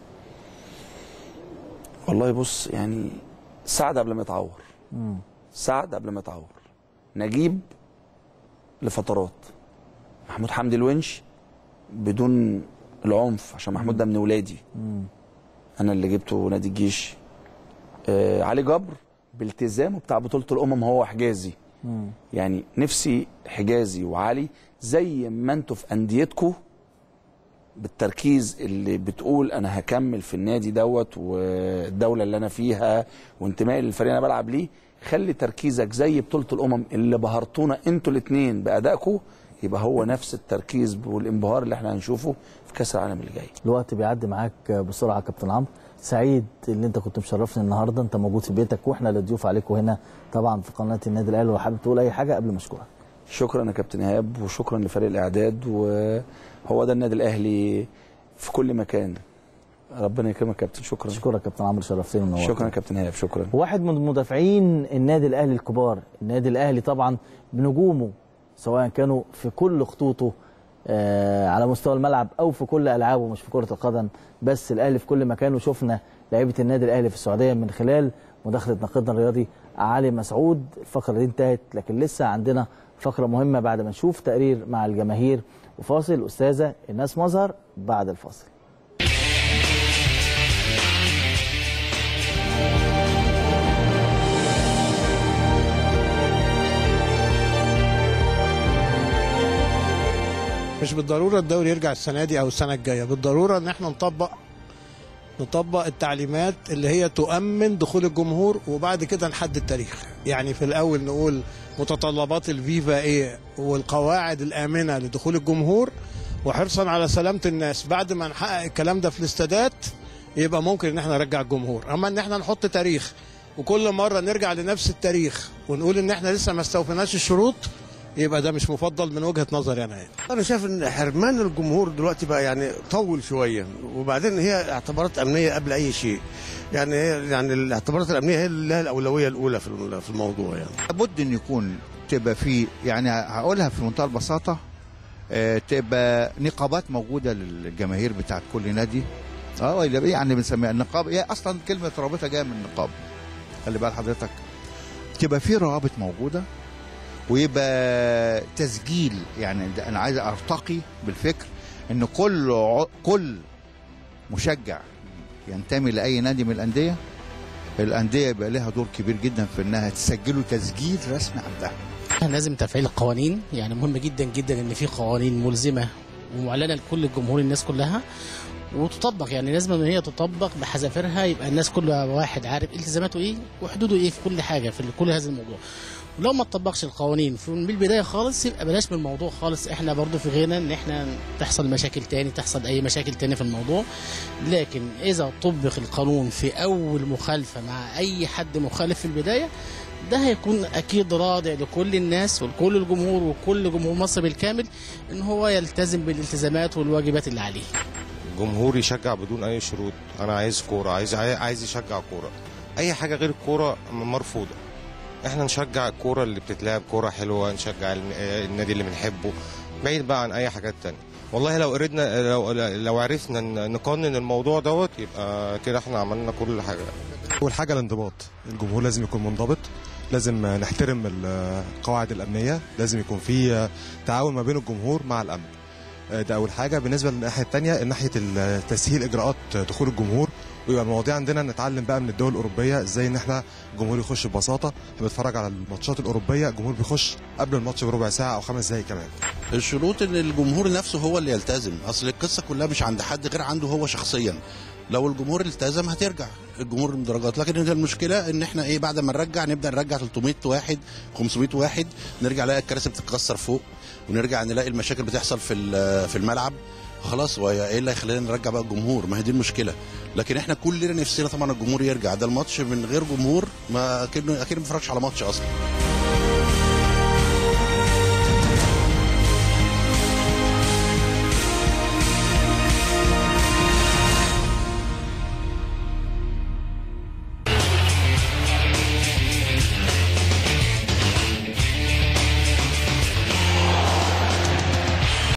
[SPEAKER 3] والله بص يعني سعد قبل ما يتعور. امم سعد قبل ما يتعور. نجيب لفترات. محمود حمدي الونش بدون العنف عشان محمود ده من ولادي. مم. انا اللي جبته نادي الجيش. آه علي جبر بالتزامه بتاع بطوله الامم هو حجازي. مم. يعني نفسي حجازي وعلي زي ما انتوا في انديتكم بالتركيز اللي بتقول انا هكمل في النادي دوت والدوله اللي انا فيها وانتمائي للفريق اللي انا بلعب ليه، خلي تركيزك زي بطوله الامم اللي بهرتونا انتوا الاثنين بادائكم، يبقى هو نفس التركيز والانبهار اللي احنا هنشوفه في كاس العالم اللي جاي.
[SPEAKER 2] الوقت بيعدي معاك بسرعه كابتن عمرو. سعيد اللي انت كنت مشرفني النهارده، انت موجود في بيتك واحنا اللي ضيوف عليكم هنا طبعا في قناه النادي الاهلي. وحابب تقول اي حاجه قبل ما اشكرك؟
[SPEAKER 3] شكرا يا كابتن ايهاب وشكرا لفريق الاعداد، وهو ده النادي الاهلي في كل مكان. ربنا يكرمك يا كابتن. شكرا.
[SPEAKER 2] شكرا كابتن عمرو، شرفتني ونورتني.
[SPEAKER 3] شكرا يا كابتن ايهاب. شكرا.
[SPEAKER 2] واحد من مدافعين النادي الاهلي الكبار. النادي الاهلي طبعا بنجومه سواء كانوا في كل خطوطه آه على مستوى الملعب او في كل العابه، مش في كره القدم بس، الاهلي في كل مكان. وشفنا لعيبه النادي الاهلي في السعوديه من خلال مداخله ناقدنا الرياضي علي مسعود. الفقره دي انتهت، لكن لسه عندنا فقره مهمه بعد ما نشوف تقرير مع الجماهير وفاصل. استاذه الناس مظهر بعد الفاصل.
[SPEAKER 14] مش بالضروره الدوري يرجع السنه دي او السنه الجايه، بالضروره ان احنا نطبق نطبق التعليمات اللي هي تؤمن دخول الجمهور، وبعد كده نحدد تاريخ. يعني في الاول نقول متطلبات الفيفا ايه والقواعد الامنه لدخول الجمهور وحرصا على سلامه الناس. بعد ما نحقق الكلام ده في الاستادات يبقى ممكن ان احنا نرجع الجمهور. اما ان احنا نحط تاريخ وكل مره نرجع لنفس التاريخ ونقول ان احنا لسه ما استوفيناش الشروط، يبقى ده مش مفضل من وجهه نظري انا. يعني
[SPEAKER 15] انا شايف ان حرمان الجمهور دلوقتي بقى يعني طول شويه، وبعدين هي اعتبارات امنيه قبل اي شيء. يعني هي يعني الاعتبارات الامنيه هي اللي لها الاولويه الاولى في في الموضوع. يعني
[SPEAKER 16] لابد ان يكون تبقى في، يعني هقولها في منتهى البساطه، تبقى نقابات موجوده للجماهير بتاعت كل نادي. اه يعني بنسميها النقابه، هي اصلا كلمه رابطه جايه من النقابه، خلي بال حضرتك. تبقى في روابط موجوده ويبقى تسجيل. يعني انا عايز ارتقي بالفكر ان كل كل مشجع ينتمي لاي نادي من الانديه، الانديه يبقى لها دور كبير جدا في انها تسجله تسجيل رسمي عندها.
[SPEAKER 17] لازم تفعيل القوانين، يعني مهم جدا جدا ان في قوانين ملزمه ومعلنه لكل الجمهور، الناس كلها، وتطبق. يعني لازم ان هي تطبق بحذافيرها، يبقى الناس كل واحد عارف التزاماته ايه وحدوده ايه في كل حاجه في كل هذا الموضوع. ولو ما تطبقش القوانين من البدايه خالص يبقى بلاش من الموضوع خالص. احنا برضو في غنى ان احنا تحصل مشاكل تاني، تحصل اي مشاكل تاني في الموضوع. لكن اذا طبق القانون في اول مخالفه مع اي حد مخالف في البدايه، ده هيكون اكيد رادع لكل الناس ولكل الجمهور وكل جمهور مصر بالكامل ان هو يلتزم بالالتزامات والواجبات اللي عليه.
[SPEAKER 18] جمهور يشجع بدون اي شروط. انا عايز كوره، عايز عايز يشجع كوره. اي حاجه غير الكوره مرفوضه. احنا نشجع الكوره اللي بتتلعب، كوره حلوه، نشجع النادي اللي بنحبه، بعيد بقى عن اي حاجات تانية. والله لو قدرنا لو لو عرفنا نقنن الموضوع دوت يبقى كده احنا عملنا كل حاجه.
[SPEAKER 19] اول حاجه الانضباط، الجمهور لازم يكون منضبط، لازم نحترم القواعد الامنيه، لازم يكون في تعاون ما بين الجمهور مع الامن. ده اول حاجه. بالنسبه للناحيه الثانيه، ناحيه تسهيل اجراءات دخول الجمهور، ويبقى المواضيع عندنا نتعلم بقى من الدول الاوروبيه ازاي ان احنا الجمهور يخش ببساطه. بنتفرج على الماتشات الاوروبيه الجمهور بيخش قبل الماتش بربع ساعه او خمس دقائق كمان.
[SPEAKER 20] الشروط ان الجمهور نفسه هو اللي يلتزم، اصل القصه كلها مش عند حد غير عنده هو شخصيا. لو الجمهور التزم هترجع الجمهور المدرجات، لكن هي المشكله ان احنا ايه، بعد ما نرجع نبدا نرجع ثلاثمية واحد خمسمية واحد، نرجع نلاقي الكراسي بتتكسر فوق، ونرجع نلاقي المشاكل بتحصل في في الملعب. خلاص، وايه اللي هيخلينا نرجع بقى الجمهور؟ ما هي دي المشكله. لكن احنا كلنا نفسنا طبعا الجمهور يرجع. ده الماتش من غير جمهور ما اكيد اكيد ما بنتفرجش على ماتش اصلا.